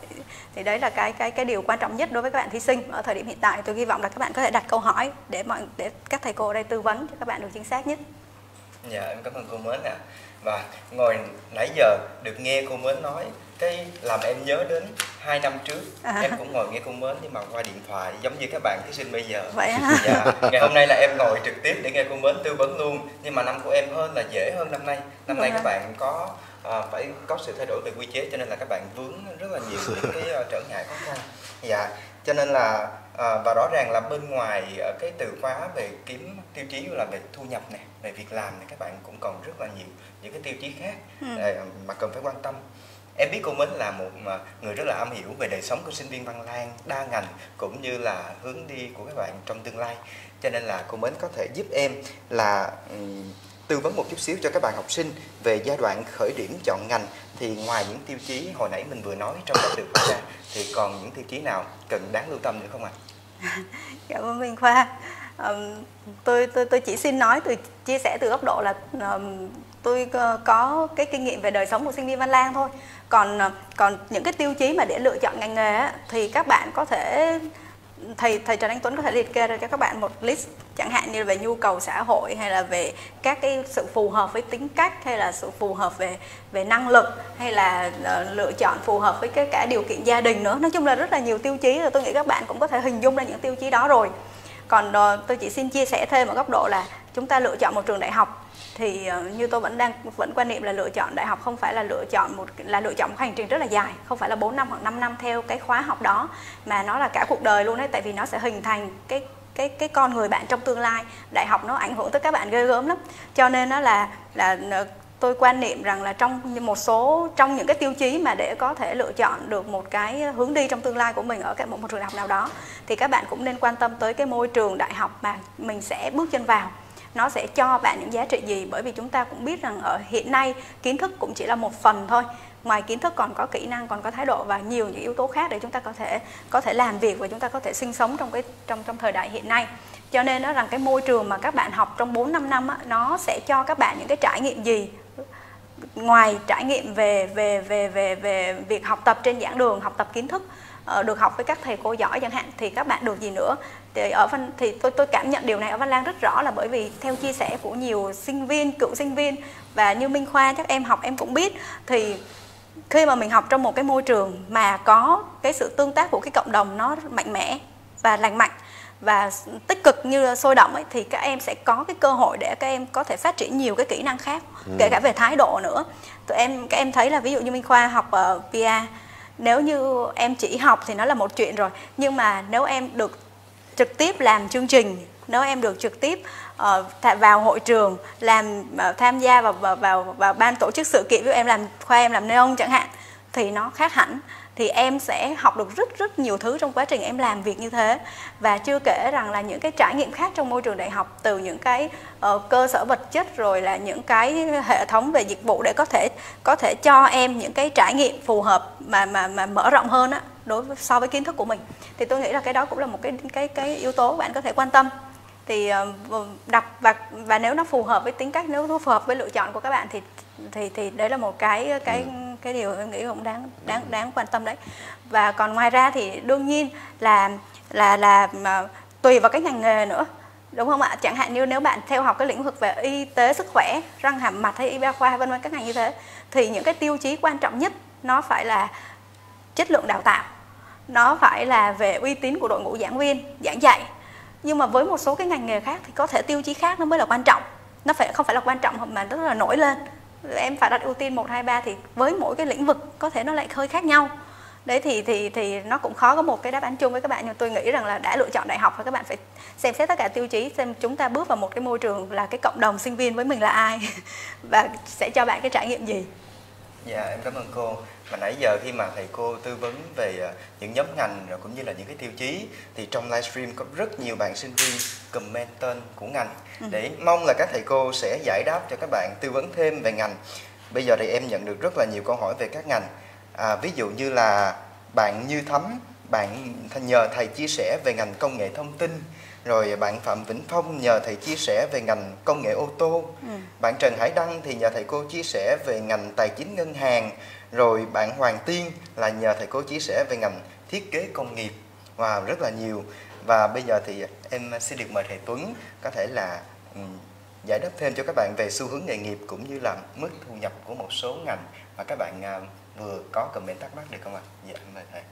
Thì đấy là cái cái cái điều quan trọng nhất đối với các bạn thí sinh ở thời điểm hiện tại. Tôi hy vọng là các bạn có thể đặt câu hỏi để mọi để các thầy cô ở đây tư vấn cho các bạn được chính xác nhất. Dạ, em cảm ơn cô Mến ạ. À. Và ngồi nãy giờ được nghe cô Mến nói, cái làm em nhớ đến hai năm trước à. Em cũng ngồi nghe cô Mến nhưng mà qua điện thoại giống như các bạn thí sinh bây giờ. Vậy hả? Dạ, ngày hôm nay là em ngồi trực tiếp để nghe cô Mến tư vấn luôn. Nhưng mà năm của em hơn là dễ hơn năm nay. Năm nay các bạn có à, phải có sự thay đổi về quy chế cho nên là các bạn vướng rất là nhiều những cái uh, trở ngại khó khăn. Dạ, cho nên là à, và rõ ràng là bên ngoài uh, cái từ khóa về kiếm tiêu chí là về thu nhập này, về việc làm này, các bạn cũng còn rất là nhiều những cái tiêu chí khác ừ. mà cần phải quan tâm. Em biết cô Mến là một người rất là am hiểu về đời sống của sinh viên Văn Lang, đa ngành cũng như là hướng đi của các bạn trong tương lai, cho nên là cô Mến có thể giúp em là um, tư vấn một chút xíu cho các bạn học sinh về giai đoạn khởi điểm chọn ngành. Thì ngoài những tiêu chí hồi nãy mình vừa nói trong đã được ra thì còn những tiêu chí nào cần đáng lưu tâm nữa không ạ? À? Cảm ơn Minh Khoa. Um, tôi tôi tôi chỉ xin nói từ chia sẻ từ góc độ là um, tôi có cái kinh nghiệm về đời sống của sinh viên Văn Lang thôi. Còn còn những cái tiêu chí mà để lựa chọn ngành nghề á, thì các bạn có thể thầy thầy Trần Anh Tuấn có thể liệt kê ra cho các bạn một list, chẳng hạn như về nhu cầu xã hội, hay là về các cái sự phù hợp với tính cách, hay là sự phù hợp về về năng lực, hay là uh, lựa chọn phù hợp với cái cả điều kiện gia đình nữa. Nói chung là rất là nhiều tiêu chí, rồi tôi nghĩ các bạn cũng có thể hình dung ra những tiêu chí đó rồi. Còn uh, tôi chỉ xin chia sẻ thêm ở góc độ là chúng ta lựa chọn một trường đại học thì uh, như tôi vẫn đang vẫn quan niệm là lựa chọn đại học không phải là lựa chọn một là lựa chọn một hành trình rất là dài, không phải là bốn năm hoặc năm năm theo cái khóa học đó, mà nó là cả cuộc đời luôn đấy, tại vì nó sẽ hình thành cái cái cái con người bạn trong tương lai. Đại học nó ảnh hưởng tới các bạn ghê gớm lắm, cho nên nó là là tôi quan niệm rằng là trong một số trong những cái tiêu chí mà để có thể lựa chọn được một cái hướng đi trong tương lai của mình ở cái một, một trường đại học nào đó, thì các bạn cũng nên quan tâm tới cái môi trường đại học mà mình sẽ bước chân vào. Nó sẽ cho bạn những giá trị gì, bởi vì chúng ta cũng biết rằng ở hiện nay kiến thức cũng chỉ là một phần thôi. Ngoài kiến thức còn có kỹ năng, còn có thái độ và nhiều những yếu tố khác để chúng ta có thể có thể làm việc và chúng ta có thể sinh sống trong cái trong trong thời đại hiện nay. Cho nên nó rằng cái môi trường mà các bạn học trong bốn năm năm á, nó sẽ cho các bạn những cái trải nghiệm gì. Ngoài trải nghiệm về về về về về việc học tập trên giảng đường, học tập kiến thức, được học với các thầy cô giỏi chẳng hạn, thì các bạn được gì nữa? Thì ở Văn thì tôi tôi cảm nhận điều này ở Văn Lang rất rõ, là bởi vì theo chia sẻ của nhiều sinh viên, cựu sinh viên, và như Minh Khoa chắc em học em cũng biết, thì khi mà mình học trong một cái môi trường mà có cái sự tương tác của cái cộng đồng nó mạnh mẽ và lành mạnh và tích cực như sôi động ấy, thì các em sẽ có cái cơ hội để các em có thể phát triển nhiều cái kỹ năng khác, ừ. kể cả về thái độ nữa. Tụi em các em thấy là ví dụ như Minh Khoa học ở pê e, nếu như em chỉ học thì nó là một chuyện rồi, nhưng mà nếu em được trực tiếp làm chương trình, nếu em được trực tiếp uh, vào hội trường, làm uh, tham gia vào, vào vào vào ban tổ chức sự kiện, ví dụ em làm khoa em làm neon chẳng hạn, thì nó khác hẳn. Thì em sẽ học được rất rất nhiều thứ trong quá trình em làm việc như thế. Và chưa kể rằng là những cái trải nghiệm khác trong môi trường đại học, từ những cái uh, cơ sở vật chất, rồi là những cái hệ thống về dịch vụ để có thể có thể cho em những cái trải nghiệm phù hợp mà mà mà mở rộng hơn á, đối với so với kiến thức của mình. Thì tôi nghĩ là cái đó cũng là một cái cái cái yếu tố bạn có thể quan tâm. Thì uh, đặt và và nếu nó phù hợp với tính cách, nếu nó phù hợp với lựa chọn của các bạn thì thì thì đấy là một cái cái cái điều em nghĩ cũng đáng đáng đáng quan tâm đấy. Và còn ngoài ra thì đương nhiên là là là mà tùy vào cái ngành nghề nữa, đúng không ạ? Chẳng hạn như nếu bạn theo học cái lĩnh vực về y tế sức khỏe, răng hàm mặt hay y ba khoa vân vân, các ngành như thế, thì những cái tiêu chí quan trọng nhất nó phải là chất lượng đào tạo, nó phải là về uy tín của đội ngũ giảng viên giảng dạy. Nhưng mà với một số cái ngành nghề khác thì có thể tiêu chí khác nó mới là quan trọng, nó phải không phải là quan trọng mà rất là nổi lên. Em phải đặt ưu tiên một, hai, ba thì với mỗi cái lĩnh vực có thể nó lại hơi khác nhau. Đấy thì thì thì nó cũng khó có một cái đáp án chung với các bạn, nhưng tôi nghĩ rằng là đã lựa chọn đại học thì các bạn phải xem xét tất cả tiêu chí, xem chúng ta bước vào một cái môi trường là cái cộng đồng sinh viên với mình là ai và sẽ cho bạn cái trải nghiệm gì. Dạ, em cảm ơn cô. Mà nãy giờ khi mà thầy cô tư vấn về những nhóm ngành rồi cũng như là những cái tiêu chí, thì trong livestream có rất nhiều bạn sinh viên comment tên của ngành, để mong là các thầy cô sẽ giải đáp cho các bạn, tư vấn thêm về ngành. Bây giờ thì em nhận được rất là nhiều câu hỏi về các ngành. À, ví dụ như là bạn Như Thắm, bạn nhờ thầy chia sẻ về ngành công nghệ thông tin, Rồi bạn Phạm Vĩnh Phong nhờ thầy chia sẻ về ngành công nghệ ô tô. Ừ. Bạn Trần Hải Đăng thì nhờ thầy cô chia sẻ về ngành tài chính ngân hàng. Rồi bạn Hoàng Tiên là nhờ thầy cô chia sẻ về ngành thiết kế công nghiệp. Wow, rất là nhiều. Và bây giờ thì em xin được mời thầy Tuấn có thể là um, giải đáp thêm cho các bạn về xu hướng nghề nghiệp cũng như là mức thu nhập của một số ngành mà các bạn uh, vừa có comment thắc mắc được không ạ? Dạ, mời thầy.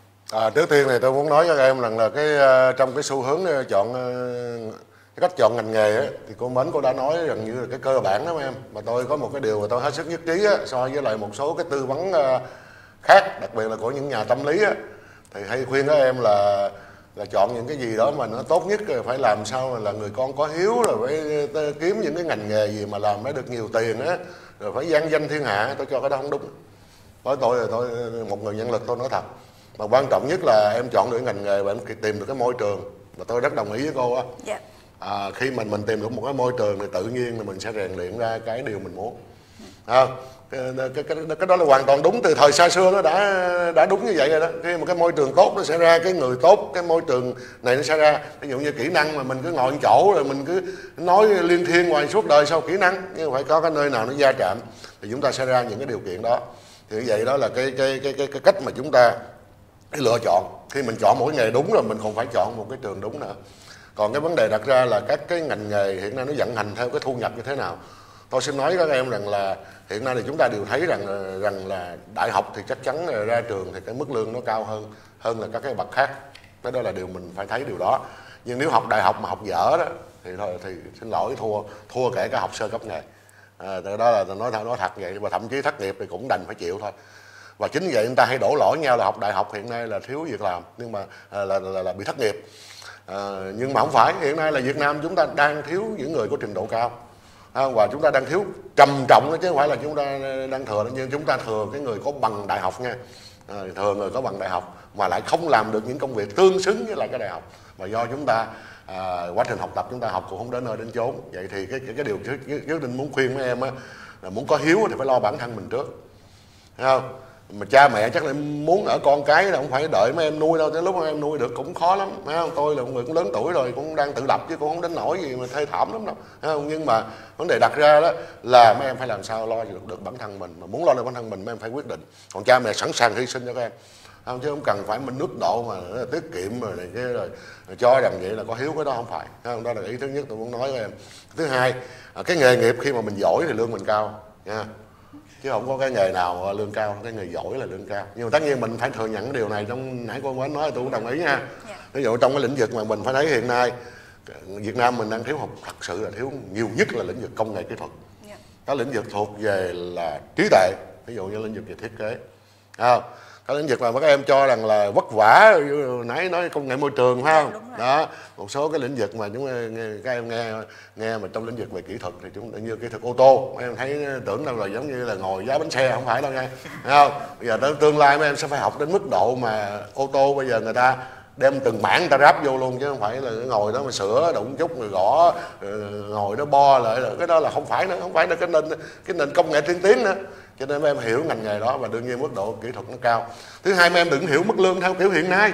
À, trước tiên thì tôi muốn nói với các em rằng là cái uh, trong cái xu hướng uh, chọn uh, cái cách chọn ngành nghề ấy, thì cô Mến cô đã nói gần như là cái cơ bản đó em. Mà tôi có một cái điều mà tôi hết sức nhất trí á, so với lại một số cái tư vấn uh, khác, đặc biệt là của những nhà tâm lý á, thì hay khuyên các em là là chọn những cái gì đó mà nó tốt nhất, phải làm sao là người con có hiếu, rồi phải kiếm những cái ngành nghề gì mà làm nó được nhiều tiền á, rồi phải vang danh thiên hạ. Tôi cho cái đó không đúng. Với tôi là tôi một người nhân lực, tôi nói thật. Mà quan trọng nhất là em chọn được ngành nghề và em tìm được cái môi trường. Và tôi rất đồng ý với cô á. Yeah. À, khi mình mình tìm được một cái môi trường thì tự nhiên là mình sẽ rèn luyện ra cái điều mình muốn. À, cái, cái, cái, cái đó là hoàn toàn đúng, từ thời xa xưa nó đã đã đúng như vậy rồi đó. Khi mà cái môi trường tốt nó sẽ ra cái người tốt, cái môi trường này nó sẽ ra. Ví dụ như kỹ năng mà mình cứ ngồi chỗ rồi mình cứ nói liên thiên hoài suốt đời sau kỹ năng, nhưng phải có cái nơi nào nó va chạm thì chúng ta sẽ ra những cái điều kiện đó. Thì như vậy đó là cái cái cái cái, cái cách mà chúng ta cái lựa chọn. Khi mình chọn một cái nghề đúng rồi mình còn phải chọn một cái trường đúng nữa. Còn cái vấn đề đặt ra là các cái ngành nghề hiện nay nó vận hành theo cái thu nhập như thế nào. Tôi xin nói với các em rằng là hiện nay thì chúng ta đều thấy rằng rằng là đại học thì chắc chắn ra trường thì cái mức lương nó cao hơn hơn là các cái bậc khác. Cái đó là điều mình phải thấy điều đó. Nhưng nếu học đại học mà học dở đó thì thôi thì xin lỗi, thua thua kể cả học sơ cấp nghề. À, đó là nói nói thật vậy, và thậm chí thất nghiệp thì cũng đành phải chịu thôi. Và chính vậy người ta hay đổ lỗi nhau là học đại học hiện nay là thiếu việc làm, nhưng mà à, là, là là bị thất nghiệp. À, nhưng mà không phải, hiện nay là Việt Nam chúng ta đang thiếu những người có trình độ cao. À, và chúng ta đang thiếu trầm trọng đó, chứ không phải là chúng ta đang thừa, nhưng chúng ta thừa cái người có bằng đại học nha. À, thừa người có bằng đại học mà lại không làm được những công việc tương xứng với lại cái đại học. Và do chúng ta à, quá trình học tập chúng ta học cũng không đến nơi đến chốn. Vậy thì cái cái, cái điều quyết định muốn khuyên mấy em á, là muốn có hiếu thì phải lo bản thân mình trước, thấy không? Mà cha mẹ chắc là muốn ở con cái là không phải đợi mấy em nuôi đâu, tới lúc mấy em nuôi được cũng khó lắm, thấy không? Tôi là một người cũng lớn tuổi rồi, cũng đang tự lập chứ cũng không đến nỗi gì mà thê thảm lắm đâu, thấy không? Nhưng mà vấn đề đặt ra đó là mấy em phải làm sao lo được, được bản thân mình. Mà muốn lo được bản thân mình mấy em phải quyết định. Còn cha mẹ sẵn sàng hy sinh cho các em, không, chứ không cần phải mình nước độ mà tiết kiệm rồi này kia rồi, rồi cho rằng vậy là có hiếu, cái đó không phải, thấy không? Đó là ý thứ nhất tôi muốn nói với em. Thứ hai, cái nghề nghiệp khi mà mình giỏi thì lương mình cao nha, chứ không có cái nghề nào lương cao, cái nghề giỏi là lương cao. Nhưng mà tất nhiên mình phải thừa nhận cái điều này. Trong nãy cô Mến nói tôi cũng đồng ý nha. Ví dụ trong cái lĩnh vực mà mình phải thấy hiện nay Việt Nam mình đang thiếu học, thật sự là thiếu nhiều nhất là lĩnh vực công nghệ kỹ thuật. Các lĩnh vực thuộc về là trí tuệ, ví dụ như lĩnh vực về thiết kế, không? Cái lĩnh vực mà các em cho rằng là vất vả, nãy nói công nghệ môi trường, phải không? Đó, một số cái lĩnh vực mà chúng các em nghe nghe mà trong lĩnh vực về kỹ thuật thì chúng như kỹ thuật ô tô, các em thấy tưởng đâu là giống như là ngồi giá bánh xe, không phải đâu nha, thấy không? Bây giờ tới tương lai mấy em sẽ phải học đến mức độ mà ô tô bây giờ người ta đem từng mảng người ta ráp vô luôn, chứ không phải là ngồi đó mà sửa đụng chút rồi gõ, ngồi đó bo lại, cái đó là không phải nữa, không phải là cái nền cái nền công nghệ tiên tiến nữa. Cho nên mấy em hiểu ngành nghề đó và đương nhiên mức độ kỹ thuật nó cao. Thứ hai, mấy em đừng hiểu mức lương theo kiểu hiện nay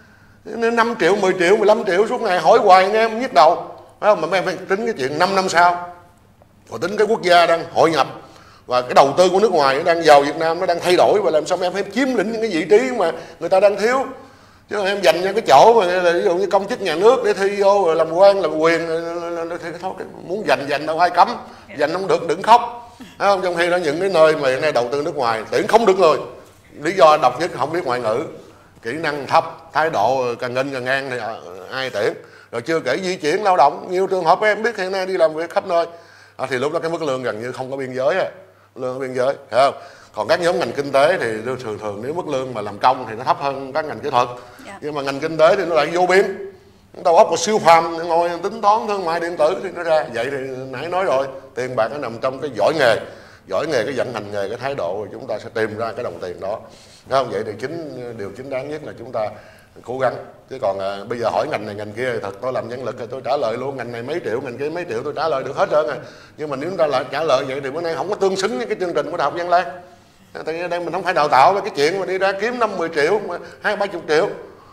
năm triệu, mười triệu, mười lăm triệu suốt ngày hỏi hoài nghe em nhức đầu, phải không? Mà mấy em phải tính cái chuyện năm năm sau, rồi tính cái quốc gia đang hội nhập và cái đầu tư của nước ngoài nó đang vào Việt Nam, nó đang thay đổi, và làm sao mấy em phải chiếm lĩnh những cái vị trí mà người ta đang thiếu. Chứ không em dành cho cái chỗ mà là ví dụ như công chức nhà nước để thi vô rồi làm quan làm quyền thì thôi, muốn dành dành đâu ai cấm, dành không được đừng khóc. Thấy không? Trong khi đó những cái nơi mà hiện nay đầu tư nước ngoài tuyển không được người, lý do độc nhất không biết ngoại ngữ, kỹ năng thấp, thái độ càng nghênh càng ngang thì ai tuyển. Rồi chưa kể di chuyển lao động, nhiều trường hợp em biết hiện nay đi làm việc khắp nơi, à, thì lúc đó cái mức lương gần như không có biên giới, lương ở biên giới, thấy không? Còn các nhóm ngành kinh tế thì thường thường nếu mức lương mà làm công thì nó thấp hơn các ngành kỹ thuật, yeah. Nhưng mà ngành kinh tế thì nó lại vô biên, đầu óc của siêu phàm, ngồi tính toán thương mại điện tử thì nó ra. Vậy thì nãy nói rồi, tiền bạc nó nằm trong cái giỏi nghề, giỏi nghề cái vận hành nghề, cái thái độ, chúng ta sẽ tìm ra cái đồng tiền đó, thấy không? Vậy thì chính điều chính đáng nhất là chúng ta cố gắng. Chứ còn à, bây giờ hỏi ngành này ngành kia, thật tôi làm nhân lực thì tôi trả lời luôn, ngành này mấy triệu, ngành kia mấy triệu tôi trả lời được hết trơn rồi. Nhưng mà nếu chúng ta lại trả lời vậy thì bữa nay không có tương xứng với cái chương trình của Đại học Văn Lang. Tại đây mình không phải đào tạo về cái chuyện mà đi ra kiếm năm mười triệu, hai ba chục triệu.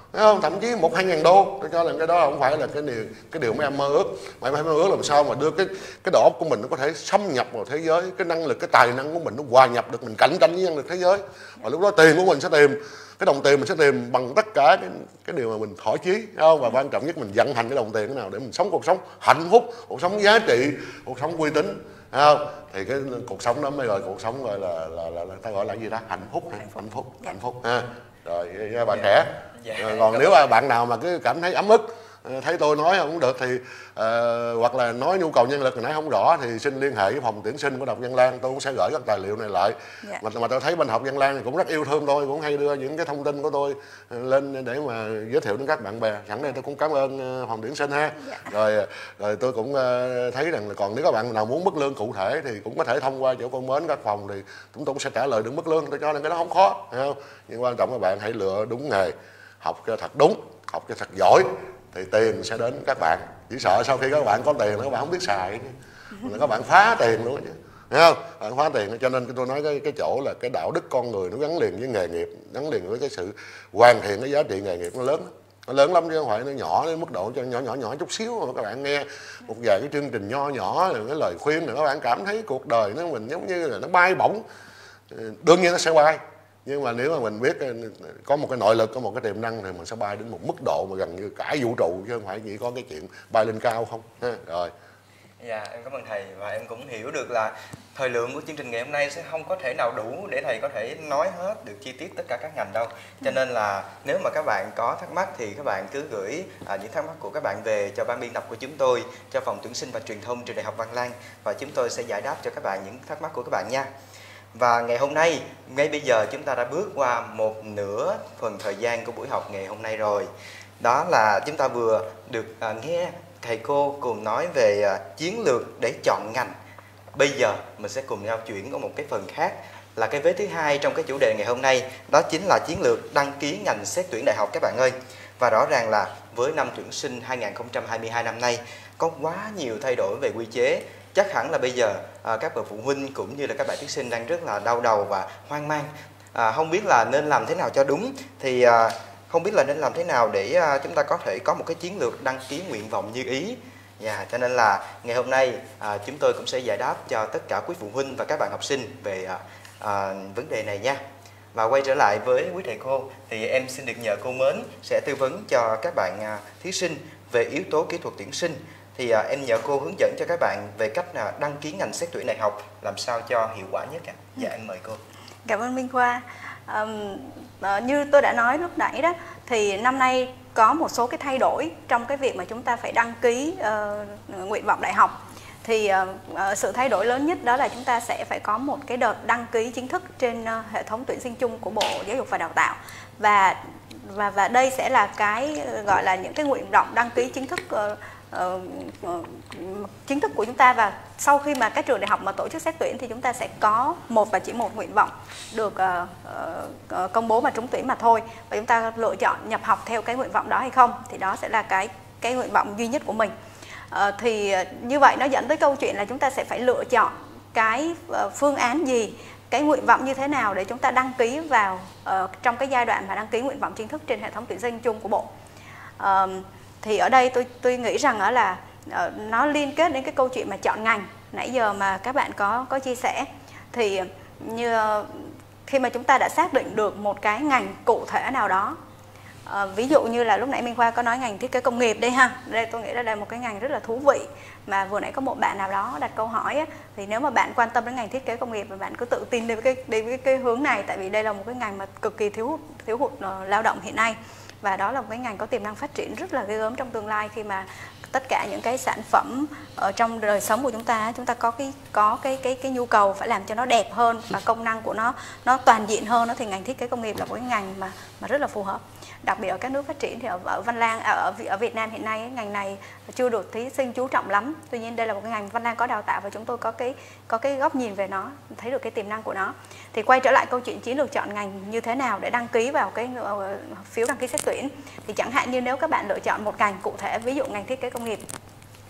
Thấy không? Thậm chí một hai ngàn đô. Tôi cho là cái đó không phải là cái điều cái điều mấy em mơ ước. Mà em mơ ước làm sao mà đưa cái cái đầu óc của mình nó có thể xâm nhập vào thế giới, cái năng lực, cái tài năng của mình nó hòa nhập được, mình cạnh tranh với năng lực thế giới. Và lúc đó tiền của mình sẽ tìm, cái đồng tiền mình sẽ tìm bằng tất cả cái cái điều mà mình thỏa chí, thấy không? Và quan trọng nhất mình vận hành cái đồng tiền thế nào để mình sống cuộc sống hạnh phúc, cuộc sống giá trị, cuộc sống uy tín, thấy không? Thì cái cuộc sống đó mới gọi cuộc sống gọi là là, là, là ta gọi là gì đó, hạnh phúc, hạnh phúc, hạnh phúc, hạnh phúc ha. Rồi bạn trẻ. Rồi, còn nếu mà bạn nào mà cứ cảm thấy ấm ức, thấy tôi nói không được thì uh, hoặc là nói nhu cầu nhân lực thì nãy không rõ thì xin liên hệ với phòng tuyển sinh của Đại học Văn Lang, tôi cũng sẽ gửi các tài liệu này lại. Yeah. Mà, mà tôi thấy bên học Văn Lang thì cũng rất yêu thương tôi, cũng hay đưa những cái thông tin của tôi lên để mà giới thiệu đến các bạn bè. Sẵn đây tôi cũng cảm ơn phòng tuyển sinh ha. Yeah. Rồi rồi tôi cũng uh, thấy rằng là còn nếu các bạn nào muốn mức lương cụ thể thì cũng có thể thông qua chỗ cô Mến các phòng thì chúng tôi cũng sẽ trả lời được mức lương. Tôi cho nên cái đó không khó, thấy không? Nhưng quan trọng các bạn hãy lựa đúng nghề, học cho thật đúng, học cho thật giỏi thì tiền sẽ đến các bạn. Chỉ sợ sau khi các bạn có tiền các bạn không biết xài, các bạn phá tiền luôn chứ, thấy không? Bạn phá tiền. Cho nên tôi nói cái cái chỗ là cái đạo đức con người nó gắn liền với nghề nghiệp, gắn liền với cái sự hoàn thiện cái giá trị nghề nghiệp nó lớn, nó lớn lắm chứ không phải nó nhỏ đến mức độ cho nhỏ nhỏ nhỏ chút xíu mà các bạn nghe một vài cái chương trình nho nhỏ rồi cái lời khuyên rồi các bạn cảm thấy cuộc đời nó mình giống như là nó bay bổng. Đương nhiên nó sẽ bay, nhưng mà nếu mà mình biết có một cái nội lực, có một cái tiềm năng thì mình sẽ bay đến một mức độ mà gần như cả vũ trụ chứ không phải chỉ có cái chuyện bay lên cao không ha. Rồi. Dạ, em cảm ơn thầy và em cũng hiểu được là thời lượng của chương trình ngày hôm nay sẽ không có thể nào đủ để thầy có thể nói hết được chi tiết tất cả các ngành đâu. Cho nên là nếu mà các bạn có thắc mắc thì các bạn cứ gửi à, những thắc mắc của các bạn về cho ban biên tập của chúng tôi, cho phòng tuyển sinh và truyền thông trường Đại học Văn Lang và chúng tôi sẽ giải đáp cho các bạn những thắc mắc của các bạn nha. Và ngày hôm nay, ngay bây giờ chúng ta đã bước qua một nửa phần thời gian của buổi học ngày hôm nay rồi. Đó là chúng ta vừa được à, nghe thầy cô cùng nói về à, chiến lược để chọn ngành. Bây giờ mình sẽ cùng nhau chuyển qua một cái phần khác, là cái vế thứ hai trong cái chủ đề ngày hôm nay. Đó chính là chiến lược đăng ký ngành xét tuyển đại học các bạn ơi. Và rõ ràng là với năm tuyển sinh hai nghìn không trăm hai mươi hai năm nay có quá nhiều thay đổi về quy chế. Chắc hẳn là bây giờ à, các bậc phụ huynh cũng như là các bạn thí sinh đang rất là đau đầu và hoang mang, à, không biết là nên làm thế nào cho đúng, thì à, không biết là nên làm thế nào để à, chúng ta có thể có một cái chiến lược đăng ký nguyện vọng như ý. Yeah, cho nên là ngày hôm nay à, chúng tôi cũng sẽ giải đáp cho tất cả quý phụ huynh và các bạn học sinh về à, à, vấn đề này nha. Và quay trở lại với quý thầy cô thì em xin được nhờ cô Mến sẽ tư vấn cho các bạn à, thí sinh về yếu tố kỹ thuật tuyển sinh. Thì à, em nhờ cô hướng dẫn cho các bạn về cách à, đăng ký ngành xét tuyển đại học làm sao cho hiệu quả nhất ạ. Dạ em mời cô. Cảm ơn Minh Khoa. Um, uh, như tôi đã nói lúc nãy đó, thì năm nay có một số cái thay đổi trong cái việc mà chúng ta phải đăng ký uh, nguyện vọng đại học. Thì uh, uh, sự thay đổi lớn nhất đó là chúng ta sẽ phải có một cái đợt đăng ký chính thức trên uh, hệ thống tuyển sinh chung của Bộ Giáo dục và Đào tạo. Và và và đây sẽ là cái uh, gọi là những cái nguyện vọng đăng ký chính thức uh, Uh, uh, chính thức của chúng ta. Và sau khi mà các trường đại học mà tổ chức xét tuyển thì chúng ta sẽ có một và chỉ một nguyện vọng được uh, uh, uh, công bố mà trúng tuyển mà thôi, và chúng ta lựa chọn nhập học theo cái nguyện vọng đó hay không, thì đó sẽ là cái cái nguyện vọng duy nhất của mình. Uh, thì uh, như vậy nó dẫn tới câu chuyện là chúng ta sẽ phải lựa chọn cái uh, phương án gì, cái nguyện vọng như thế nào để chúng ta đăng ký vào uh, trong cái giai đoạn mà đăng ký nguyện vọng chính thức trên hệ thống tuyển sinh chung của Bộ. Uh, Thì ở đây tôi tôi nghĩ rằng là uh, nó liên kết đến cái câu chuyện mà chọn ngành nãy giờ mà các bạn có có chia sẻ. Thì như uh, khi mà chúng ta đã xác định được một cái ngành cụ thể nào đó, uh, ví dụ như là lúc nãy Minh Khoa có nói ngành thiết kế công nghiệp đây ha, đây tôi nghĩ là đây là một cái ngành rất là thú vị mà vừa nãy có một bạn nào đó đặt câu hỏi á, thì nếu mà bạn quan tâm đến ngành thiết kế công nghiệp và bạn cứ tự tin đi với cái đi với cái hướng này, tại vì đây là một cái ngành mà cực kỳ thiếu hụt thiếu hụt uh, lao động hiện nay. Và đó là một cái ngành có tiềm năng phát triển rất là ghê gớm trong tương lai, khi mà tất cả những cái sản phẩm ở trong đời sống của chúng ta, chúng ta có cái có cái cái cái nhu cầu phải làm cho nó đẹp hơn và công năng của nó nó toàn diện hơn đó, thì ngành thiết kế công nghiệp là một cái ngành mà mà rất là phù hợp. Đặc biệt ở các nước phát triển thì ở, ở Văn Lang ở ở Việt Nam hiện nay ngành này chưa được thí sinh chú trọng lắm. Tuy nhiên đây là một cái ngành Văn Lang có đào tạo và chúng tôi có cái có cái góc nhìn về nó, thấy được cái tiềm năng của nó. Thì quay trở lại câu chuyện chiến lược chọn ngành như thế nào để đăng ký vào cái uh, phiếu đăng ký xét tuyển. Thì chẳng hạn như nếu các bạn lựa chọn một ngành cụ thể, ví dụ ngành thiết kế công nghiệp,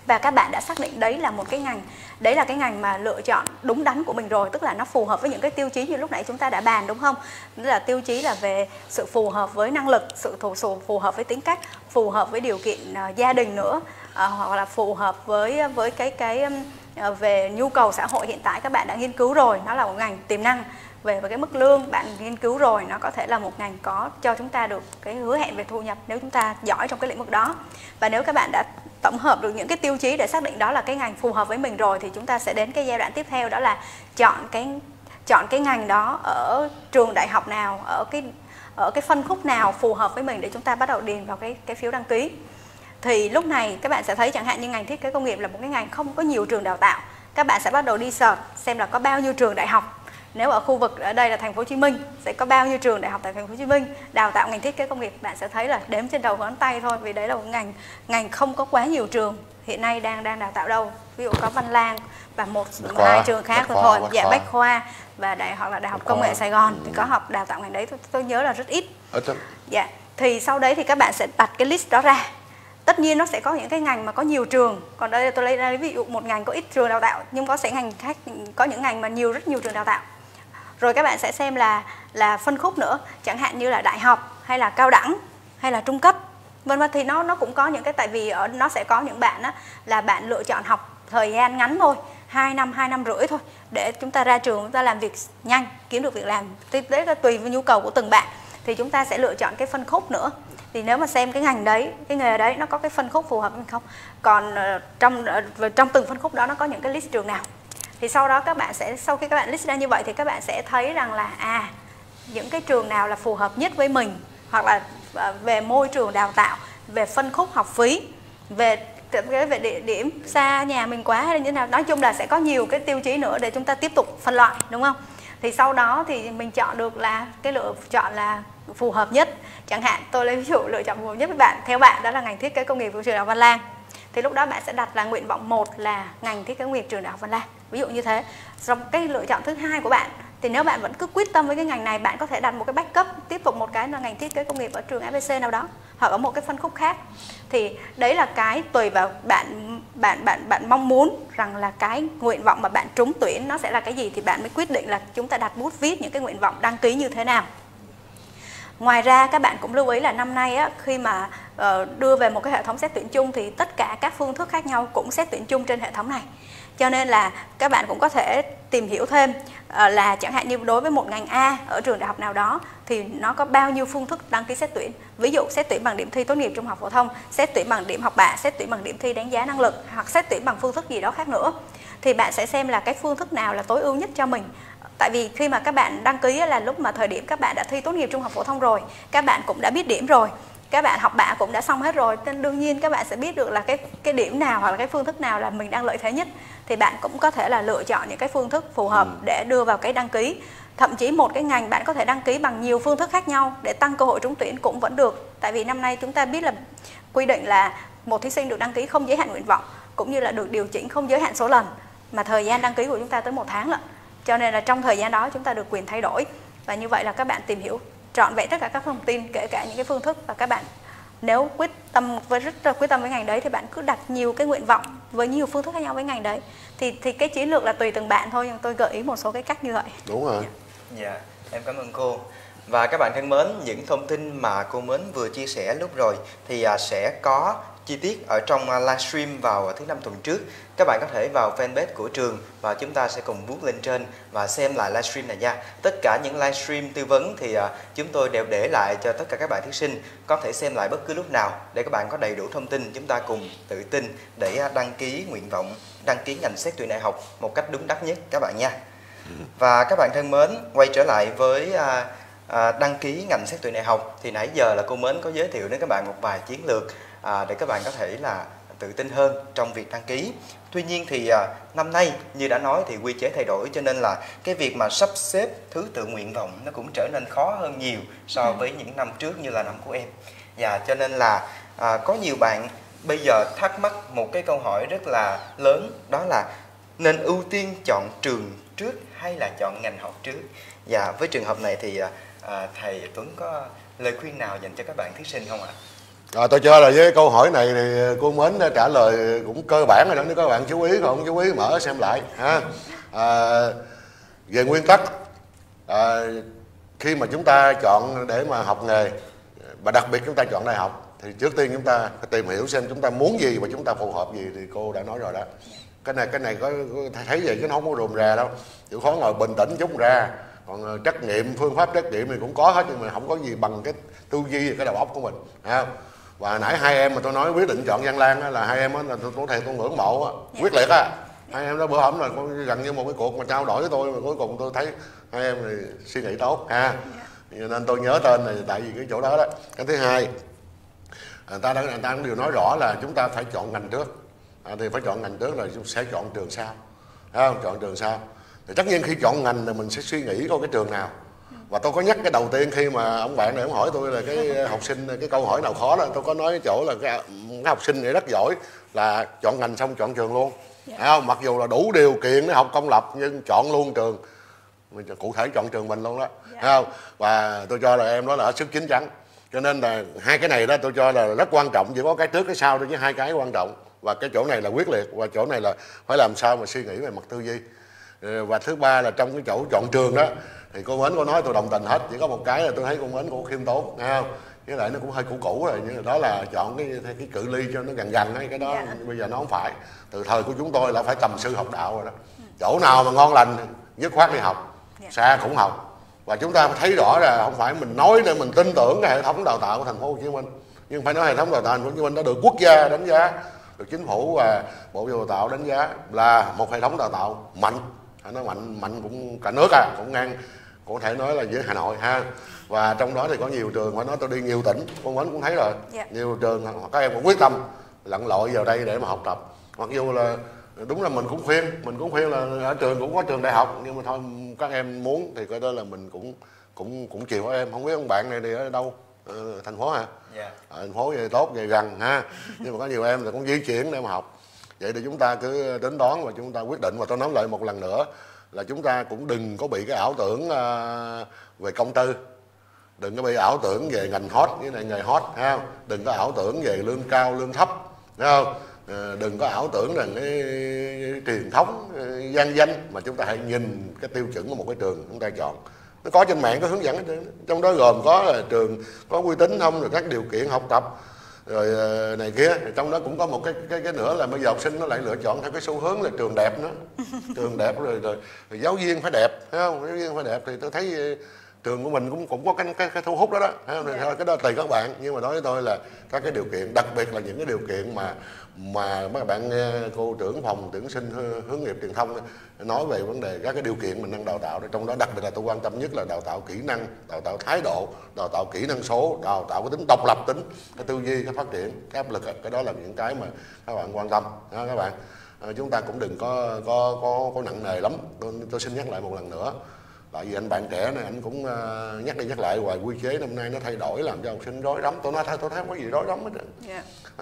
và các bạn đã xác định đấy là một cái ngành, đấy là cái ngành mà lựa chọn đúng đắn của mình rồi, tức là nó phù hợp với những cái tiêu chí như lúc nãy chúng ta đã bàn, đúng không? Tức là tiêu chí là về sự phù hợp với năng lực, sự phù, phù hợp với tính cách, phù hợp với điều kiện uh, gia đình nữa, uh, hoặc là phù hợp với với cái cái uh, về nhu cầu xã hội hiện tại các bạn đã nghiên cứu rồi, nó là một ngành tiềm năng. Về với cái mức lương bạn nghiên cứu rồi, nó có thể là một ngành có cho chúng ta được cái hứa hẹn về thu nhập nếu chúng ta giỏi trong cái lĩnh vực đó. Và nếu các bạn đã tổng hợp được những cái tiêu chí để xác định đó là cái ngành phù hợp với mình rồi, thì chúng ta sẽ đến cái giai đoạn tiếp theo, đó là chọn cái chọn cái ngành đó ở trường đại học nào, ở cái ở cái phân khúc nào phù hợp với mình để chúng ta bắt đầu điền vào cái cái phiếu đăng ký. Thì lúc này các bạn sẽ thấy chẳng hạn như ngành thiết kế công nghiệp là một cái ngành không có nhiều trường đào tạo. Các bạn sẽ bắt đầu đi search xem là có bao nhiêu trường đại học. Nếu ở khu vực ở đây là thành phố Hồ Chí Minh, sẽ có bao nhiêu trường đại học tại thành phố Hồ Chí Minh đào tạo ngành thiết kế công nghiệp, bạn sẽ thấy là đếm trên đầu ngón tay thôi, vì đấy là một ngành ngành không có quá nhiều trường hiện nay đang đang đào tạo đâu. Ví dụ có Văn Lang và một hai trường khác thôi thôi, dạ Bách Khoa và đại hoặc là Đại học Công nghệ Sài Gòn thì có học đào tạo ngành đấy, tôi, tôi nhớ là rất ít. Dạ, thì sau đấy thì các bạn sẽ đặt cái list đó ra. Tất nhiên nó sẽ có những cái ngành mà có nhiều trường, còn đây tôi lấy ra ví dụ một ngành có ít trường đào tạo, nhưng có sẽ ngành khác, có những ngành mà nhiều rất nhiều trường đào tạo. Rồi các bạn sẽ xem là là phân khúc nữa, chẳng hạn như là đại học hay là cao đẳng hay là trung cấp, vân vân, thì nó nó cũng có những cái, tại vì ở nó sẽ có những bạn á là bạn lựa chọn học thời gian ngắn thôi, hai năm hai năm rưỡi thôi, để chúng ta ra trường chúng ta làm việc nhanh, kiếm được việc làm. Đấy là tùy vào nhu cầu của từng bạn thì chúng ta sẽ lựa chọn cái phân khúc nữa. Thì nếu mà xem cái ngành đấy, cái nghề đấy nó có cái phân khúc phù hợp hay không, còn uh, trong uh, trong từng phân khúc đó nó có những cái list trường nào. Thì sau đó các bạn sẽ, sau khi các bạn list ra như vậy thì các bạn sẽ thấy rằng là à, những cái trường nào là phù hợp nhất với mình, hoặc là về môi trường đào tạo, về phân khúc học phí, về về địa điểm xa nhà mình quá hay là như thế nào. Nói chung là sẽ có nhiều cái tiêu chí nữa để chúng ta tiếp tục phân loại, đúng không? Thì sau đó thì mình chọn được là cái lựa chọn là phù hợp nhất. Chẳng hạn tôi lấy ví dụ lựa chọn phù hợp nhất với bạn, theo bạn đó là ngành thiết kế công nghiệp của trường Đại học Văn Lang. Thì lúc đó bạn sẽ đặt là nguyện vọng một là ngành thiết kế công nghiệp trường Đại học Văn Lang, ví dụ như thế. Xong cái lựa chọn thứ hai của bạn thì nếu bạn vẫn cứ quyết tâm với cái ngành này, bạn có thể đặt một cái backup tiếp tục một cái là ngành thiết kế công nghiệp ở trường ép pê xê nào đó, hoặc ở một cái phân khúc khác. Thì đấy là cái tùy vào bạn bạn bạn bạn mong muốn rằng là cái nguyện vọng mà bạn trúng tuyển nó sẽ là cái gì, thì bạn mới quyết định là chúng ta đặt bút viết những cái nguyện vọng đăng ký như thế nào. Ngoài ra các bạn cũng lưu ý là năm nay á, khi mà uh, đưa về một cái hệ thống xét tuyển chung thì tất cả các phương thức khác nhau cũng xét tuyển chung trên hệ thống này. Cho nên là các bạn cũng có thể tìm hiểu thêm uh, là chẳng hạn như đối với một ngành A ở trường đại học nào đó thì nó có bao nhiêu phương thức đăng ký xét tuyển. Ví dụ xét tuyển bằng điểm thi tốt nghiệp trung học phổ thông, xét tuyển bằng điểm học bạ, xét tuyển bằng điểm thi đánh giá năng lực, hoặc xét tuyển bằng phương thức gì đó khác nữa. Thì bạn sẽ xem là cái phương thức nào là tối ưu nhất cho mình. Tại vì khi mà các bạn đăng ký là lúc mà thời điểm các bạn đã thi tốt nghiệp trung học phổ thông rồi, các bạn cũng đã biết điểm rồi, các bạn học bạ cũng đã xong hết rồi, nên đương nhiên các bạn sẽ biết được là cái cái điểm nào hoặc là cái phương thức nào là mình đang lợi thế nhất. Thì bạn cũng có thể là lựa chọn những cái phương thức phù hợp để đưa vào cái đăng ký. Thậm chí một cái ngành bạn có thể đăng ký bằng nhiều phương thức khác nhau để tăng cơ hội trúng tuyển cũng vẫn được. Tại vì năm nay chúng ta biết là quy định là một thí sinh được đăng ký không giới hạn nguyện vọng, cũng như là được điều chỉnh không giới hạn số lần, mà thời gian đăng ký của chúng ta tới một tháng lận. Cho nên là trong thời gian đó chúng ta được quyền thay đổi. Và như vậy là các bạn tìm hiểu trọn vẹn tất cả các thông tin, kể cả những cái phương thức. Và các bạn nếu quyết tâm với rất quyết tâm với ngành đấy thì bạn cứ đặt nhiều cái nguyện vọng với nhiều phương thức khác nhau với ngành đấy. Thì thì cái chiến lược là tùy từng bạn thôi, nhưng tôi gợi ý một số cái cách như vậy. Đúng rồi. Dạ, yeah, em cảm ơn cô. Và các bạn thân mến, những thông tin mà cô Mến vừa chia sẻ lúc rồi thì sẽ có chi tiết ở trong livestream vào thứ năm tuần trước. Các bạn có thể vào fanpage của trường và chúng ta sẽ cùng vuốt lên trên và xem lại livestream này nha. Tất cả những livestream tư vấn thì chúng tôi đều để lại cho tất cả các bạn thí sinh có thể xem lại bất cứ lúc nào để các bạn có đầy đủ thông tin, chúng ta cùng tự tin để đăng ký nguyện vọng, đăng ký ngành xét tuyển đại học một cách đúng đắn nhất các bạn nha. Và các bạn thân mến, quay trở lại với à, à, đăng ký ngành xét tuyển đại học thì nãy giờ là cô Mến có giới thiệu đến các bạn một vài chiến lược à, để các bạn có thể là tự tin hơn trong việc đăng ký. Tuy nhiên thì à, năm nay như đã nói thì quy chế thay đổi, cho nên là cái việc mà sắp xếp thứ tự nguyện vọng nó cũng trở nên khó hơn nhiều so với những năm trước như là năm của em. Và cho nên là à, có nhiều bạn bây giờ thắc mắc một cái câu hỏi rất là lớn, đó là nên ưu tiên chọn trường trước hay là chọn ngành học trước. Và với trường hợp này thì à, thầy Tuấn có lời khuyên nào dành cho các bạn thí sinh không ạ? À, tôi cho là với câu hỏi này thì cô Mến trả lời cũng cơ bản rồi đó, nếu các bạn chú ý không chú ý mở xem lại ha. À, về nguyên tắc, à, khi mà chúng ta chọn để mà học nghề và đặc biệt chúng ta chọn đại học thì trước tiên chúng ta phải tìm hiểu xem chúng ta muốn gì và chúng ta phù hợp gì, thì cô đã nói rồi đó. Cái này cái này có, có thấy vậy chứ nó không có rườm rà đâu, chịu khó ngồi bình tĩnh chút ra. Còn trắc nghiệm, phương pháp trắc nghiệm thì cũng có hết, nhưng mà không có gì bằng cái tư duy, cái đầu óc của mình, thấy không? Và nãy hai em mà tôi nói quyết định chọn Văn Lang á, là hai em á là tôi thầy tôi ngưỡng mộ á, quyết liệt á. Hai em đó bữa hổm là gần như một cái cuộc mà trao đổi với tôi, mà cuối cùng tôi thấy hai em thì suy nghĩ tốt ha. Nên tôi nhớ tên này tại vì cái chỗ đó đó. Cái thứ hai, người ta đã người ta cũng đều nói rõ là chúng ta phải chọn ngành trước. À, thì phải chọn ngành trước là chúng sẽ chọn trường sau, thấy không? Chọn trường sau. Thì tất nhiên khi chọn ngành thì mình sẽ suy nghĩ coi cái trường nào. Và tôi có nhắc cái đầu tiên khi mà ông bạn này ông hỏi tôi là cái học sinh cái câu hỏi nào khó đó, tôi có nói cái chỗ là cái, cái học sinh này rất giỏi là chọn ngành xong chọn trường luôn, yeah. Thấy không? Mặc dù là đủ điều kiện để học công lập nhưng chọn luôn trường, mình cụ thể chọn trường mình luôn đó, yeah. Thấy không? Và tôi cho là em đó là hết sức chín chắn, cho nên là hai cái này đó tôi cho là rất quan trọng, chỉ có cái trước cái sau thôi chứ hai cái quan trọng. Và cái chỗ này là quyết liệt, và chỗ này là phải làm sao mà suy nghĩ về mặt tư duy. Và thứ ba là trong cái chỗ chọn trường đó thì cô Mến có nói tôi đồng tình hết, chỉ có một cái là tôi thấy cô Mến cũng khiêm tốn, nghe không? Với lại nó cũng hơi cũ cũ rồi, nhưng đó là chọn cái cái cự ly cho nó gần gần ấy, cái đó dạ. Bây giờ nó không phải. Từ thời của chúng tôi là phải tầm sư học đạo rồi đó, chỗ nào mà ngon lành dứt khoát đi học, dạ. Xa cũng học. Và chúng ta thấy rõ là không phải mình nói để mình tin tưởng cái hệ thống đào tạo của thành phố Hồ Chí Minh, nhưng phải nói hệ thống đào tạo thành phố Hồ Chí Minh đã được quốc gia đánh giá, được chính phủ và Bộ Giáo dục Đào tạo đánh giá là một hệ thống đào tạo mạnh. Nó mạnh mạnh cũng cả nước à, cũng ngang, cũng có thể nói là với Hà Nội ha. Và trong đó thì có nhiều trường, phải nói tôi đi nhiều tỉnh, con Mến cũng thấy rồi, yeah. Nhiều trường các em cũng quyết tâm lặn lội vào đây để mà học tập. Mặc dù là đúng là mình cũng khuyên, mình cũng khuyên là ở trường cũng có trường đại học, nhưng mà thôi các em muốn thì cái đó là mình cũng cũng cũng chịu các em. Không biết ông bạn này thì ở đâu, ờ, thành phố hả? Yeah. Ở thành phố về tốt về gần ha, nhưng mà có nhiều em thì cũng di chuyển để mà học. Vậy thì chúng ta cứ tính toán và chúng ta quyết định. Và tôi nói lại một lần nữa là chúng ta cũng đừng có bị cái ảo tưởng uh, về công tư, đừng có bị ảo tưởng về ngành hot với này nghề hot, thấy không? Đừng có ảo tưởng về lương cao lương thấp, thấy không? Uh, đừng có ảo tưởng rằng cái, cái, cái truyền thống uh, gian danh, mà chúng ta hãy nhìn cái tiêu chuẩn của một cái trường chúng ta chọn. Nó có trên mạng có hướng dẫn hết trơn, trong đó gồm có là trường có uy tín không, rồi các điều kiện học tập rồi này kia. Trong đó cũng có một cái cái cái nữa là bây giờ học sinh nó lại lựa chọn theo cái xu hướng là trường đẹp nữa, trường đẹp rồi, rồi rồi giáo viên phải đẹp, thấy không? Giáo viên phải đẹp thì tôi thấy trường của mình cũng cũng có cái cái, cái thu hút đó đó, thấy không? Thì thôi cái đó tùy các bạn, nhưng mà đối với tôi là các cái điều kiện, đặc biệt là những cái điều kiện mà mà mấy bạn nghe cô trưởng phòng tuyển sinh hướng nghiệp truyền thông nói về vấn đề các cái điều kiện mình đang đào tạo, trong đó đặc biệt là tôi quan tâm nhất là đào tạo kỹ năng, đào tạo thái độ, đào tạo kỹ năng số, đào tạo cái tính độc lập, tính cái tư duy, cái phát triển, cái áp lực, cái đó là những cái mà các bạn quan tâm đó, các bạn. À, chúng ta cũng đừng có có có, có nặng nề lắm. Tôi, tôi xin nhắc lại một lần nữa, tại vì anh bạn trẻ này anh cũng uh, nhắc đi nhắc lại hoài, quy chế năm nay nó thay đổi làm cho học sinh rối rắm. Tôi nói thôi tôi thấy không có gì rối rắm hết. Yeah.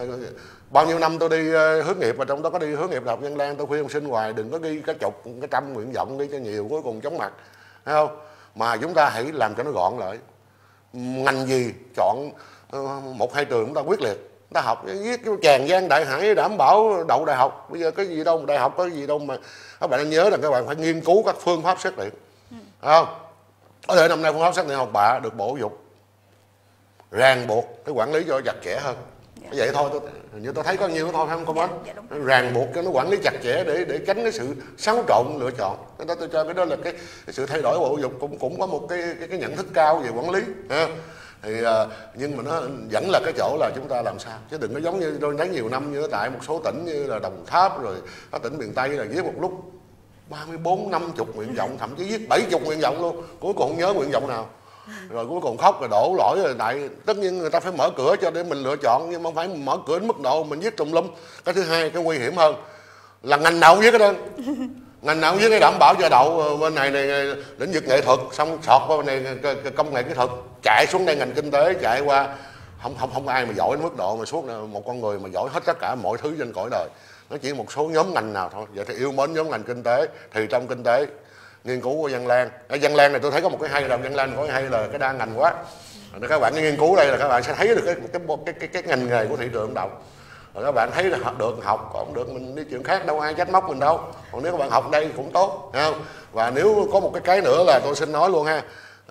Bao nhiêu năm tôi đi uh, hướng nghiệp, và trong đó có đi hướng nghiệp Đại học Văn Lang, tôi khuyên học sinh hoài đừng có ghi cái chục cái trăm nguyện vọng đi cho nhiều, cuối cùng chóng mặt, thấy không? Mà chúng ta hãy làm cho nó gọn lại, ngành gì chọn uh, một hai trường chúng ta quyết liệt, chúng ta học viết cái tràn gian đại hải đảm bảo đậu đại học. Bây giờ cái gì đâu đại học có gì đâu mà các bạn nên nhớ là các bạn phải nghiên cứu các phương pháp xét tuyển, không? Có thể năm nay phương pháp xét tuyển học bạ được Bộ Giáo dục ràng buộc cái quản lý cho chặt chẽ hơn. Dạ. Vậy thôi, tôi, như tôi thấy có nhiều thôi phải không cô Mến? Dạ, dạ, ràng buộc cho nó quản lý chặt chẽ để để tránh cái sự xáo trộn lựa chọn. Cái đó tôi cho cái đó là cái, cái sự thay đổi của Bộ Giáo dục cũng cũng có một cái cái, cái nhận thức cao về quản lý. Ha? Thì uh, nhưng mà nó vẫn là cái chỗ là chúng ta làm sao, chứ đừng có giống như tôi thấy nhiều năm như tại một số tỉnh như là Đồng Tháp rồi các tỉnh miền Tây là viết một lúc ba mươi bốn, năm mươi nguyện vọng, thậm chí viết bảy mươi nguyện vọng luôn, cuối cùng không nhớ nguyện vọng nào, rồi cuối cùng khóc rồi đổ lỗi. Rồi tại tất nhiên người ta phải mở cửa cho để mình lựa chọn, nhưng mà không phải mở cửa đến mức độ mình viết tùm lum. Cái thứ hai, cái nguy hiểm hơn là ngành nào cũng viết hết trơn, ngành nào cũng viết cái đảm bảo cho đậu. Bên này này lĩnh vực nghệ thuật, xong sọt qua bên này công nghệ kỹ thuật, chạy xuống đây ngành kinh tế, chạy qua không không không ai mà giỏi đến mức độ mà suốt một con người mà giỏi hết tất cả mọi thứ trên cõi đời. Nó chỉ một số nhóm ngành nào thôi. Vậy thì yêu mến nhóm ngành kinh tế thì trong kinh tế nghiên cứu của Văn Lang. Ở Văn Lang này tôi thấy có một cái hay là Văn Lang có cái hay là cái đa ngành quá. Rồi các bạn nghiên cứu đây là các bạn sẽ thấy được cái cái cái cái, cái ngành nghề của thị trường động. Rồi các bạn thấy là được học, còn không được mình đi chuyện khác, đâu ai trách móc mình đâu. Còn nếu các bạn học đây cũng tốt, thấy không? Và nếu có một cái cái nữa là tôi xin nói luôn ha,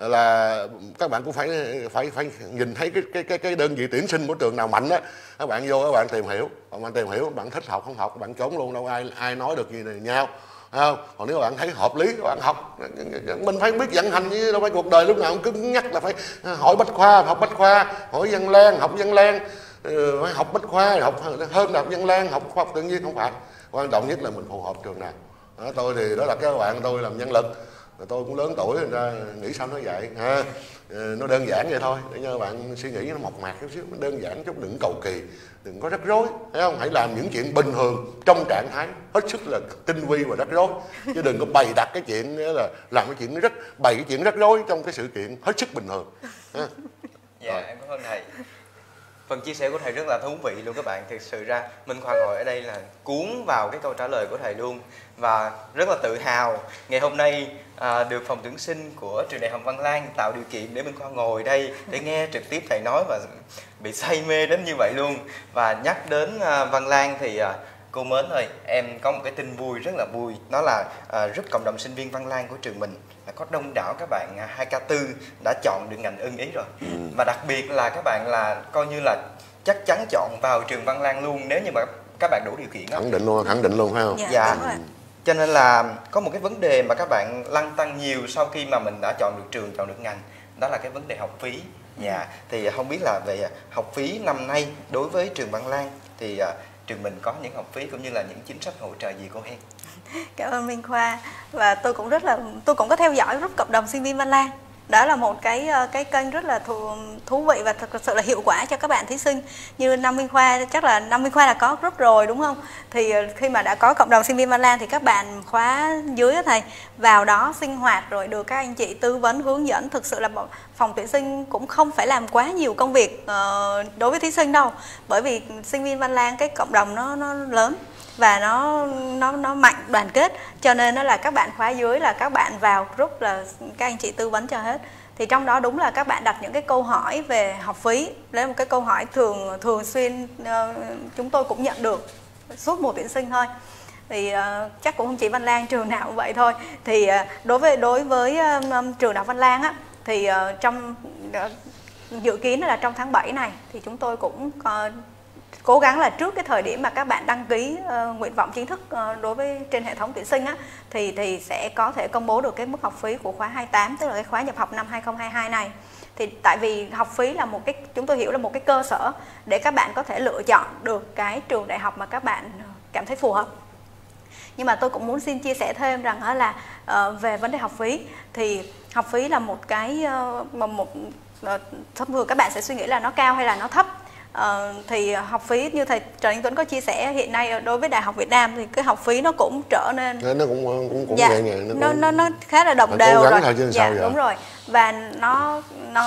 là các bạn cũng phải phải phải nhìn thấy cái cái cái cái đơn vị tuyển sinh của trường nào mạnh á, các bạn vô các bạn tìm hiểu, còn bạn tìm hiểu bạn thích học không học bạn trốn luôn, đâu ai ai nói được gì này nhau, không? Còn nếu bạn thấy hợp lý các bạn học, mình phải biết vận hành chứ đâu phải cuộc đời lúc nào cũng cứng nhắc là phải hỏi bách khoa, học bách khoa, hỏi văn lang, học văn lang, phải học bách khoa, học hơn là học văn lang, học khoa học tự nhiên, không phải. Quan trọng nhất là mình phù hợp trường nào. Đó, tôi thì đó là các bạn tôi làm nhân lực, tôi cũng lớn tuổi rồi ra nghĩ sao nó vậy ha. Nó đơn giản vậy thôi, để cho bạn suy nghĩ nó mộc mạc chút xíu, nó đơn giản chút, đừng cầu kỳ, đừng có rắc rối, thấy không? Hãy làm những chuyện bình thường trong trạng thái hết sức là tinh vi và rắc rối, chứ đừng có bày đặt cái chuyện là làm cái chuyện rất bày cái chuyện rắc rối trong cái sự kiện hết sức bình thường. Ha. Dạ rồi. Em cảm ơn thầy. Phần chia sẻ của thầy rất là thú vị luôn các bạn. Thực sự ra Minh Khoa ngồi ở đây là cuốn vào cái câu trả lời của thầy luôn. Và rất là tự hào ngày hôm nay à, được phòng tuyển sinh của trường Đại học Văn Lang tạo điều kiện để Minh Khoa ngồi đây để nghe trực tiếp thầy nói và bị say mê đến như vậy luôn. Và nhắc đến à, Văn Lang thì à, cô mến ơi, em có một cái tin vui rất là vui. Đó là à, rất cộng đồng sinh viên Văn Lang của trường mình là có đông đảo các bạn hai K tư đã chọn được ngành ưng ý rồi. Ừ. Và đặc biệt là các bạn là coi như là chắc chắn chọn vào trường Văn Lang luôn nếu như mà các bạn đủ điều kiện đó. Khẳng định luôn, khẳng định luôn phải không? Dạ, dạ. Cho nên là có một cái vấn đề mà các bạn lăn tăn nhiều sau khi mà mình đã chọn được trường, chọn được ngành, đó là cái vấn đề học phí. Dạ. Thì không biết là về học phí năm nay đối với trường Văn Lang thì uh, trường mình có những học phí cũng như là những chính sách hỗ trợ gì cô em? Cảm ơn Minh Khoa. Và tôi cũng rất là tôi cũng có theo dõi group cộng đồng sinh viên Văn Lang. Đó là một cái cái kênh rất là thú, thú vị và thật sự là hiệu quả cho các bạn thí sinh. Như năm Minh Khoa, chắc là năm Minh Khoa là có group rồi đúng không? Thì khi mà đã có cộng đồng sinh viên Văn Lang thì các bạn khóa dưới đó thầy vào đó sinh hoạt rồi được các anh chị tư vấn hướng dẫn. Thực sự là phòng tuyển sinh cũng không phải làm quá nhiều công việc uh, đối với thí sinh đâu. Bởi vì sinh viên Văn Lang cái cộng đồng nó nó lớn và nó nó nó mạnh, đoàn kết, cho nên nó là các bạn khóa dưới là các bạn vào group là các anh chị tư vấn cho hết. Thì trong đó đúng là các bạn đặt những cái câu hỏi về học phí, đấy là một cái câu hỏi thường thường xuyên uh, chúng tôi cũng nhận được suốt mùa tuyển sinh thôi. Thì uh, chắc cũng không chỉ Văn Lang, trường nào cũng vậy thôi. Thì uh, đối với đối với uh, trường Đại học Văn Lang á thì uh, trong uh, dự kiến là trong tháng bảy này thì chúng tôi cũng uh, cố gắng là trước cái thời điểm mà các bạn đăng ký uh, nguyện vọng chính thức uh, đối với trên hệ thống tuyển sinh á thì thì sẽ có thể công bố được cái mức học phí của khóa hai mươi tám, tức là cái khóa nhập học năm hai không hai hai này. Thì tại vì học phí là một cái, chúng tôi hiểu là một cái cơ sở để các bạn có thể lựa chọn được cái trường đại học mà các bạn cảm thấy phù hợp. Nhưng mà tôi cũng muốn xin chia sẻ thêm rằng là uh, về vấn đề học phí thì học phí là một cái uh, một uh, thông thường các bạn sẽ suy nghĩ là nó cao hay là nó thấp. Ờ, thì học phí như thầy Trần Anh Tuấn có chia sẻ hiện nay đối với Đại học Việt Nam thì cái học phí nó cũng trở nên nó cũng cũng cũng dạ, nhẹ nhàng, nó, nó, cũng... nó nó khá là đồng đều rồi. Thôi dạ sao đúng rồi. Và nó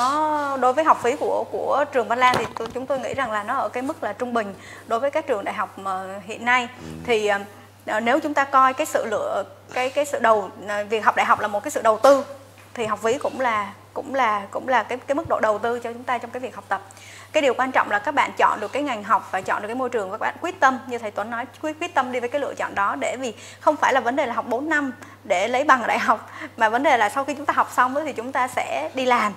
nó đối với học phí của của trường Văn Lang thì tôi, chúng tôi nghĩ rằng là nó ở cái mức là trung bình đối với các trường đại học mà hiện nay. Ừ. Thì uh, nếu chúng ta coi cái sự lựa cái cái sự đầu việc học đại học là một cái sự đầu tư thì học phí cũng là cũng là cũng là cái cái mức độ đầu tư cho chúng ta trong cái việc học tập. Cái điều quan trọng là các bạn chọn được cái ngành học và chọn được cái môi trường và các bạn quyết tâm, như thầy Tuấn nói, quyết quyết tâm đi với cái lựa chọn đó, để vì không phải là vấn đề là học bốn năm để lấy bằng ở đại học, mà vấn đề là sau khi chúng ta học xong thì chúng ta sẽ đi làm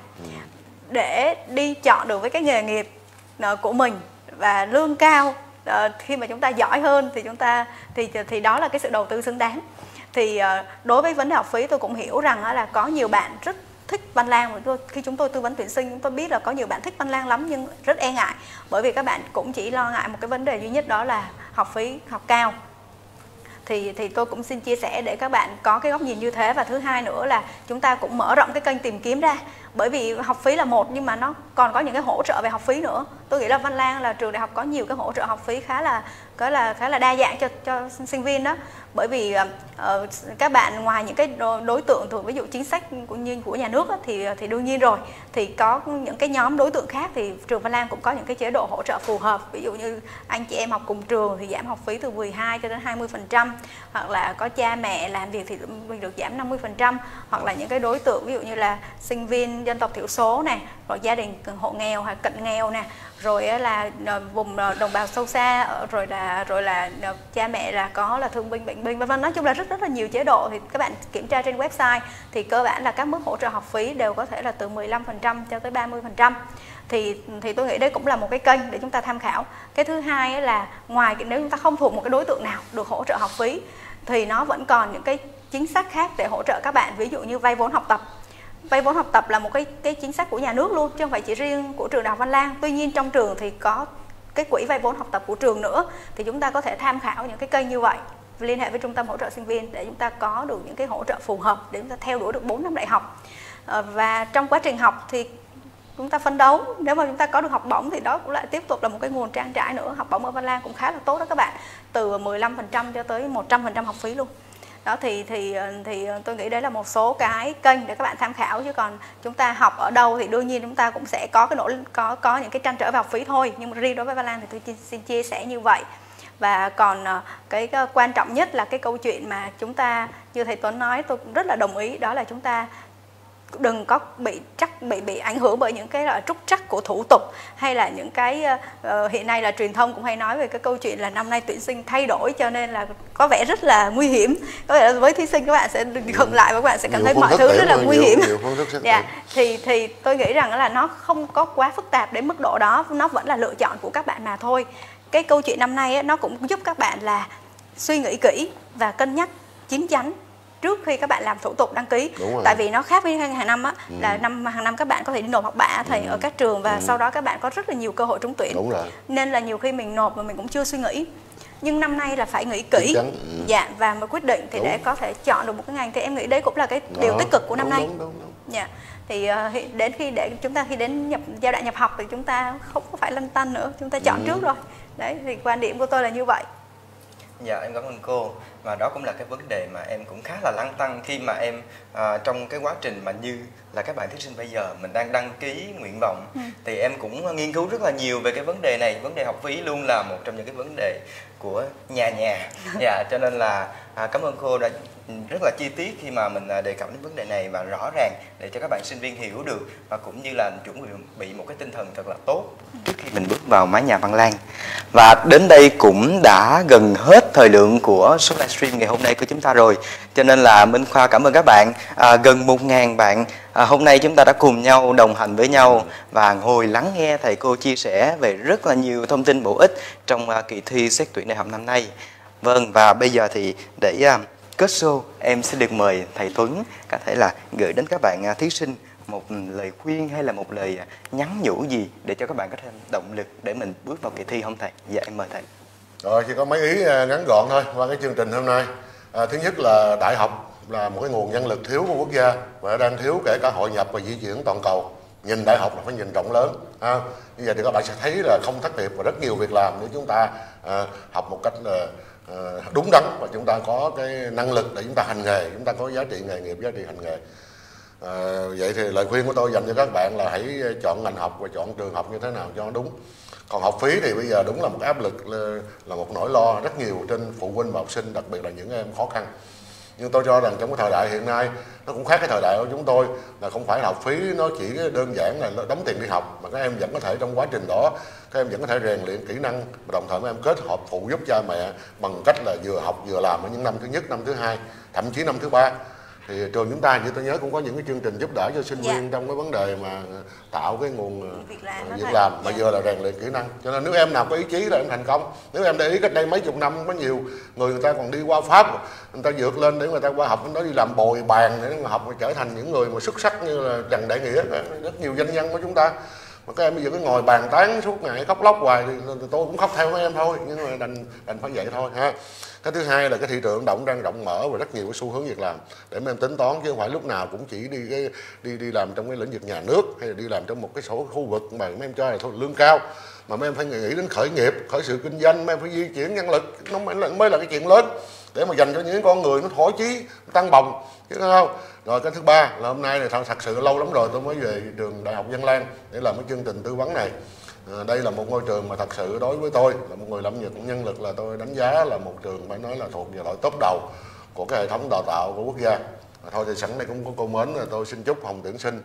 để đi chọn được với cái nghề nghiệp của mình và lương cao. Khi mà chúng ta giỏi hơn thì chúng ta thì thì đó là cái sự đầu tư xứng đáng. Thì đối với vấn đề học phí tôi cũng hiểu rằng là có nhiều bạn rất thích Văn Lang. Khi chúng tôi tư vấn tuyển sinh, chúng tôi biết là có nhiều bạn thích Văn Lang lắm nhưng rất e ngại, bởi vì các bạn cũng chỉ lo ngại một cái vấn đề duy nhất, đó là học phí học cao. Thì thì tôi cũng xin chia sẻ để các bạn có cái góc nhìn như thế. Và thứ hai nữa là chúng ta cũng mở rộng cái kênh tìm kiếm ra, bởi vì học phí là một nhưng mà nó còn có những cái hỗ trợ về học phí nữa. Tôi nghĩ là Văn Lang là trường đại học có nhiều cái hỗ trợ học phí khá là khá là khá là đa dạng cho cho sinh viên đó. Bởi vì uh, các bạn ngoài những cái đối tượng thường ví dụ chính sách của như của nhà nước đó, thì thì đương nhiên rồi, thì có những cái nhóm đối tượng khác thì trường Văn Lang cũng có những cái chế độ hỗ trợ phù hợp. Ví dụ như anh chị em học cùng trường thì giảm học phí từ mười hai cho đến hai mươi phần trăm, hoặc là có cha mẹ làm việc thì mình được giảm năm mươi phần trăm, hoặc là những cái đối tượng ví dụ như là sinh viên viên dân tộc thiểu số nè, rồi gia đình hộ nghèo hay cận nghèo nè, rồi là vùng đồng bào sâu xa, rồi là rồi là cha mẹ là có là thương binh, bệnh binh, vân vân. Nói chung là rất rất là nhiều chế độ. Thì các bạn kiểm tra trên website thì cơ bản là các mức hỗ trợ học phí đều có thể là từ mười lăm phần trăm cho tới ba mươi phần trăm. Thì thì tôi nghĩ đây cũng là một cái kênh để chúng ta tham khảo. Cái thứ hai là ngoài nếu chúng ta không thuộc một cái đối tượng nào được hỗ trợ học phí thì nó vẫn còn những cái chính sách khác để hỗ trợ các bạn, ví dụ như vay vốn học tập. Vay vốn học tập là một cái cái chính sách của nhà nước luôn, chứ không phải chỉ riêng của trường Đại học Văn Lang. Tuy nhiên trong trường thì có cái quỹ vay vốn học tập của trường nữa, thì chúng ta có thể tham khảo những cái kênh như vậy, liên hệ với trung tâm hỗ trợ sinh viên để chúng ta có được những cái hỗ trợ phù hợp để chúng ta theo đuổi được bốn năm đại học. Và trong quá trình học thì chúng ta phấn đấu, nếu mà chúng ta có được học bổng thì đó cũng lại tiếp tục là một cái nguồn trang trải nữa. Học bổng ở Văn Lang cũng khá là tốt đó các bạn, từ mười lăm phần trăm cho tới một trăm phần trăm học phí luôn. Đó thì thì thì tôi nghĩ đấy là một số cái kênh để các bạn tham khảo, chứ còn chúng ta học ở đâu thì đương nhiên chúng ta cũng sẽ có cái nỗ có có những cái trăn trở về học phí thôi, nhưng mà riêng đối với Văn Lang thì tôi xin chia sẻ như vậy. Và còn cái, cái quan trọng nhất là cái câu chuyện mà chúng ta, như thầy Tuấn nói, tôi cũng rất là đồng ý, đó là chúng ta đừng có bị trắc bị bị ảnh hưởng bởi những cái là trúc trắc của thủ tục, hay là những cái uh, hiện nay là truyền thông cũng hay nói về cái câu chuyện là năm nay tuyển sinh thay đổi, cho nên là có vẻ rất là nguy hiểm. Có vẻ là với thí sinh các bạn sẽ khựng lại và các bạn sẽ cảm thấy mọi thứ rất là nguy hiểm. Dạ, thì thì tôi nghĩ rằng là nó không có quá phức tạp đến mức độ đó, nó vẫn là lựa chọn của các bạn mà thôi. Cái câu chuyện năm nay ấy, nó cũng giúp các bạn là suy nghĩ kỹ và cân nhắc chín chắn trước khi các bạn làm thủ tục đăng ký. Tại vì nó khác với hàng năm á, ừ. là năm hàng năm các bạn có thể đi nộp học bạ thầy ừ. ở các trường, và ừ. sau đó các bạn có rất là nhiều cơ hội trúng tuyển. Đúng rồi. Nên là nhiều khi mình nộp mà mình cũng chưa suy nghĩ. Nhưng năm nay là phải nghĩ kỹ, ừ. dạ, và mới quyết định thì đúng. Để có thể chọn được một cái ngành, thì em nghĩ đây cũng là cái đó. Điều tích cực của năm đúng, nay. Đúng, đúng, đúng. Dạ. Thì uh, đến khi để chúng ta khi đến nhập giai đoạn nhập học thì chúng ta không có phải lăn tăn nữa, chúng ta chọn ừ. trước rồi. Đấy, thì quan điểm của tôi là như vậy. Dạ, em cảm ơn cô. Và đó cũng là cái vấn đề mà em cũng khá là lăn tăn khi mà em à, trong cái quá trình mà như là các bạn thí sinh bây giờ mình đang đăng ký nguyện vọng, ừ. thì em cũng nghiên cứu rất là nhiều về cái vấn đề này. Vấn đề học phí luôn là một trong những cái vấn đề của nhà nhà. Dạ, cho nên là à, cảm ơn cô đã rất là chi tiết khi mà mình đề cập đến vấn đề này và rõ ràng để cho các bạn sinh viên hiểu được, và cũng như là chuẩn bị một cái tinh thần thật là tốt trước khi mình bước vào mái nhà Văn Lang. Và đến đây cũng đã gần hết thời lượng của số livestream ngày hôm nay của chúng ta rồi, cho nên là Minh Khoa cảm ơn các bạn. À, gần một ngàn bạn à, hôm nay chúng ta đã cùng nhau đồng hành với nhau và ngồi lắng nghe thầy cô chia sẻ về rất là nhiều thông tin bổ ích trong uh, kỳ thi xét tuyển đại học năm nay. Vâng, và bây giờ thì để uh, kết show, em sẽ được mời thầy Tuấn có thể là gửi đến các bạn uh, thí sinh một lời khuyên hay là một lời uh, nhắn nhủ gì để cho các bạn có thêm động lực để mình bước vào kỳ thi không thầy? Dạ, em mời thầy. Rồi, chỉ có mấy ý ngắn gọn thôi qua cái chương trình hôm nay. À, thứ nhất là đại học là một cái nguồn nhân lực thiếu của quốc gia và đang thiếu kể cả hội nhập và di chuyển toàn cầu. Nhìn đại học là phải nhìn rộng lớn. À, như vậy thì các bạn sẽ thấy là không thất nghiệp và rất nhiều việc làm nếu chúng ta à, học một cách là à, đúng đắn, và chúng ta có cái năng lực để chúng ta hành nghề, chúng ta có giá trị nghề nghiệp, giá trị hành nghề. À, vậy thì lời khuyên của tôi dành cho các bạn là hãy chọn ngành học và chọn trường học như thế nào cho nó đúng. Còn học phí thì bây giờ đúng là một áp lực, là một nỗi lo rất nhiều trên phụ huynh và học sinh, đặc biệt là những em khó khăn. Nhưng tôi cho rằng trong cái thời đại hiện nay nó cũng khác cái thời đại của chúng tôi, là không phải là học phí nó chỉ đơn giản là đóng tiền đi học, mà các em vẫn có thể trong quá trình đó các em vẫn có thể rèn luyện kỹ năng, và đồng thời các em kết hợp phụ giúp cha mẹ bằng cách là vừa học vừa làm ở những năm thứ nhất, năm thứ hai, thậm chí năm thứ ba. Thì trường chúng ta, như tôi nhớ, cũng có những cái chương trình giúp đỡ cho sinh viên, dạ. trong cái vấn đề mà tạo cái nguồn việc làm, việc làm mà dạ. vừa là rèn luyện kỹ năng. Cho nên nếu em nào có ý chí là em thành công. Nếu em để ý cách đây mấy chục năm có nhiều người người ta còn đi qua Pháp, người ta vượt lên để người ta qua học, nó đi làm bồi bàn để mà học và trở thành những người mà xuất sắc như là Trần Đại Nghĩa, rất nhiều danh nhân của chúng ta. Mà các em bây giờ cứ ngồi bàn tán suốt ngày khóc lóc hoài thì tôi cũng khóc theo mấy em thôi, nhưng mà đành đành phải vậy thôi ha. Cái thứ hai là cái thị trường động đang rộng mở và rất nhiều cái xu hướng việc làm để mấy em tính toán, chứ không phải lúc nào cũng chỉ đi cái đi đi làm trong cái lĩnh vực nhà nước hay là đi làm trong một cái số khu vực mà mấy em cho là thôi lương cao, mà mấy em phải nghĩ đến khởi nghiệp, khởi sự kinh doanh, mấy em phải di chuyển nhân lực, nó mới là, mới là cái chuyện lớn để mà dành cho những con người nó thỏa chí, tăng bồng, chứ không. Rồi cái thứ ba là hôm nay này thật sự lâu lắm rồi tôi mới về trường Đại học Văn Lang để làm cái chương trình tư vấn này. À, đây là một ngôi trường mà thật sự đối với tôi là một người lâm nghiệp nhân lực là tôi đánh giá là một trường phải nói là thuộc về loại top đầu của cái hệ thống đào tạo của quốc gia. À, thôi thì sẵn đây cũng có cô mến là tôi xin chúc Hồng tuyển sinh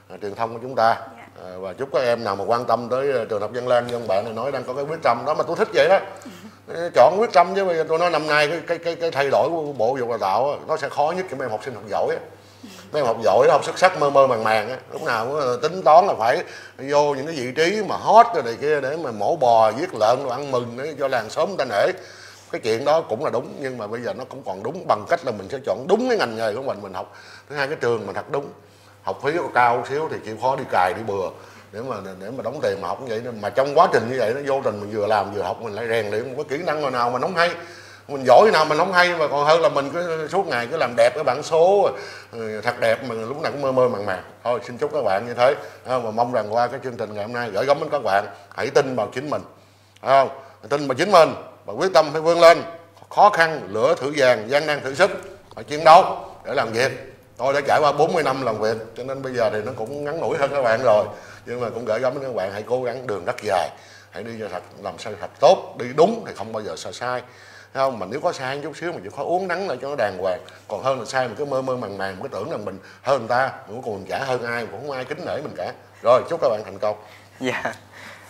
truyền thông của chúng ta. À, và chúc các em nào mà quan tâm tới trường học Văn Lang như ông bạn này nói đang có cái quyết tâm đó, mà tôi thích vậy đó, chọn quyết tâm, chứ bây giờ tôi nói năm nay cái cái cái, cái thay đổi của Bộ Giáo dục Đào tạo nó sẽ khó nhất cho mấy em học sinh học giỏi á. Mấy em học giỏi, học xuất sắc, mơ mơ màng màng á, lúc nào cũng tính toán là phải vô những cái vị trí mà hot rồi này kia để mà mổ bò giết lợn rồi ăn mừng để cho làng xóm ta nể. Cái chuyện đó cũng là đúng, nhưng mà bây giờ nó cũng còn đúng bằng cách là mình sẽ chọn đúng cái ngành nghề của mình mình học. Thứ hai, cái trường mình thật đúng, học phí có cao xíu thì chịu khó đi cài đi bừa để mà để mà đóng tiền mà học như vậy. Mà trong quá trình như vậy nó vô trình mình vừa làm vừa học, mình lại rèn luyện một cái kỹ năng nào mà nóng hay, mình giỏi nào mà nóng hay, mà còn hơn là mình cứ suốt ngày cứ làm đẹp cái bảng số thật đẹp mà lúc nào cũng mơ mơ màng màng. Thôi xin chúc các bạn như thế, và mong rằng qua cái chương trình ngày hôm nay gửi gắm đến các bạn hãy tin vào chính mình, không tin vào chính mình và quyết tâm phải vươn lên, khó khăn lửa thử vàng, gian nan thử sức, phải chiến đấu để làm việc. Tôi đã trải qua bốn mươi năm làm việc cho nên bây giờ thì nó cũng ngắn ngủi hơn các bạn rồi, nhưng mà cũng gửi gắm đến các bạn hãy cố gắng, đường rất dài, hãy đi cho thật, làm sao thật tốt, đi đúng thì không bao giờ sai sai, thấy không? Mà nếu có sai chút xíu mình chịu khó uống nắng lại cho nó đàng hoàng, còn hơn là sai mình cứ mơ mơ màng màng, cứ tưởng rằng mình hơn người ta, mình cũng còn chả hơn ai, cũng không ai kính nể mình cả. Rồi chúc các bạn thành công. Dạ. Yeah.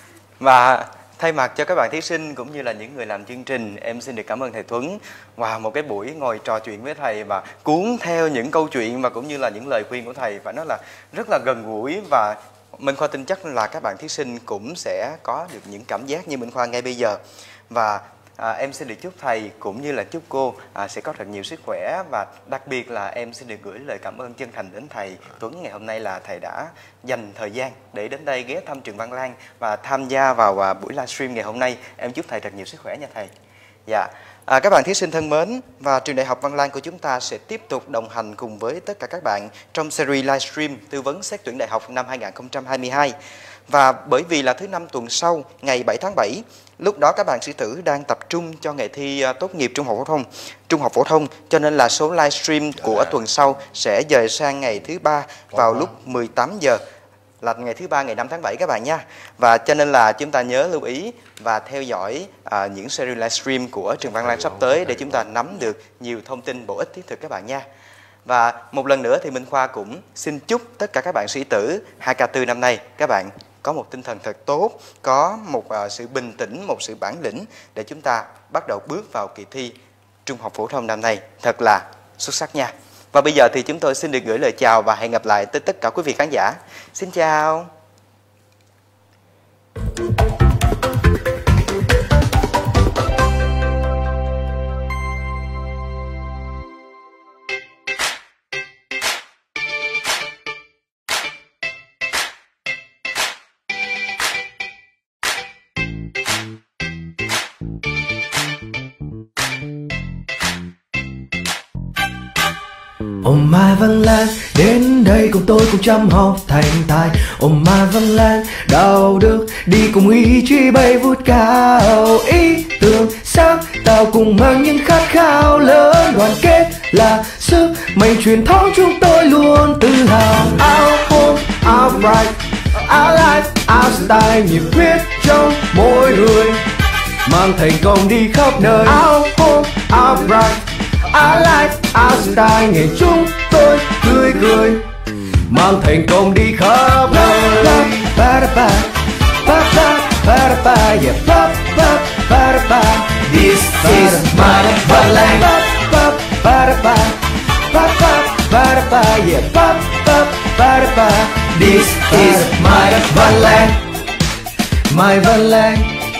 Và thay mặt cho các bạn thí sinh cũng như là những người làm chương trình, em xin được cảm ơn thầy Tuấn. Và một cái buổi ngồi trò chuyện với thầy và cuốn theo những câu chuyện và cũng như là những lời khuyên của thầy, phải nói là rất là gần gũi. Và Minh Khoa tin chắc là các bạn thí sinh cũng sẽ có được những cảm giác như Minh Khoa ngay bây giờ. Và à, em xin được chúc thầy cũng như là chúc cô à, sẽ có thật nhiều sức khỏe. Và đặc biệt là em xin được gửi lời cảm ơn chân thành đến thầy Tuấn ngày hôm nay, là thầy đã dành thời gian để đến đây ghé thăm trường Văn Lang và tham gia vào à, buổi livestream ngày hôm nay. Em chúc thầy thật nhiều sức khỏe nha thầy. Dạ. À, các bạn thí sinh thân mến, và trường Đại học Văn Lang của chúng ta sẽ tiếp tục đồng hành cùng với tất cả các bạn trong series livestream tư vấn xét tuyển đại học năm hai nghìn không trăm hai mươi hai. Và bởi vì là thứ năm tuần sau, ngày bảy tháng bảy, lúc đó các bạn sĩ tử đang tập trung cho ngày thi tốt nghiệp trung học phổ thông, trung học phổ thông, cho nên là số livestream của tuần sau sẽ dời sang ngày thứ ba vào lúc mười tám giờ, là ngày thứ ba ngày năm tháng bảy các bạn nha. Và cho nên là chúng ta nhớ lưu ý và theo dõi à, những series livestream của trường Văn Lang sắp tới để chúng ta nắm được nhiều thông tin bổ ích thiết thực các bạn nha. Và một lần nữa thì Minh Khoa cũng xin chúc tất cả các bạn sĩ tử hai K tư năm nay các bạn có một tinh thần thật tốt, có một uh, sự bình tĩnh, một sự bản lĩnh để chúng ta bắt đầu bước vào kỳ thi trung học phổ thông năm nay thật là xuất sắc nha. Và bây giờ thì chúng tôi xin được gửi lời chào và hẹn gặp lại tới tất cả quý vị khán giả. Xin chào. Ôm Mai Văn Lang đến đây cùng tôi cùng chăm học thành tài. Ôm Mai Văn Lang đạo đức đi cùng ý chí bay vút cao. Ý tưởng sáng tạo cùng mang những khát khao lớn, đoàn kết là sức mạnh truyền thống chúng tôi luôn tự hào. Our home, our pride, our life, our style, nhiệt huyết trong mỗi người mang thành công đi khắp nơi. Our home, our pride, our life, our style, ngày chúng tôi tươi cười mang thành công đi khắp nơi. Ba ba ba ba ba ba yeah ba ba ba ba. This is Mai Văn Lang. Ba ba ba ba ba ba ba yeah ba ba ba ba. This is Mai Văn Lang. Mai Văn Lang,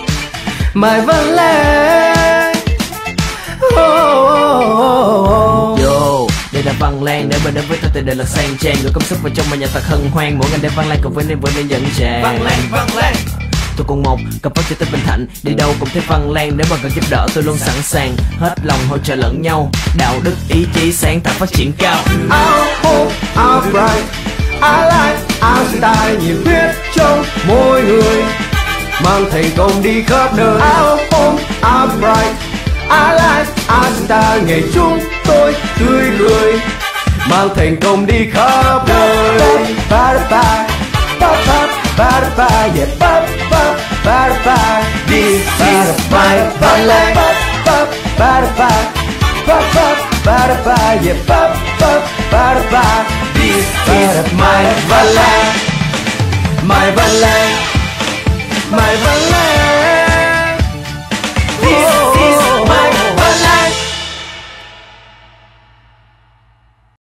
Mai Văn Lang. Oh, oh, oh, oh. Yo, đây là Văn Lang, để bên đến với tôi từ đời là sang trang, gửi công sức vào trong mà nhà thật hân hoan, mỗi ngày đêm Văn Lang cùng với niềm vui nên dẫn tràn. Văn Lang, Văn Lang. Tôi cùng một cặp phó chủ tịch Bình Thạnh, đi đâu cũng thấy Văn Lang, nếu mà cần giúp đỡ tôi luôn sẵn sàng, hết lòng hỗ trợ lẫn nhau, đạo đức ý chí sáng tạo phát triển cao. Our home, our pride, our life, our style, nhiệt huyết trong mỗi người mang thành công đi khắp nơi. Our home, our pride, our life, our style, ngày chúng tôi tươi cười mang thành công đi khắp nơi. Ba ba ba ba ba ba yeah ba ba ba ba. This is Mai Văn Lang. Ba ba ba ba ba ba ba yeah ba ba ba ba. This Mai Văn Lan, Mai Văn Lan, Mai Văn Lan.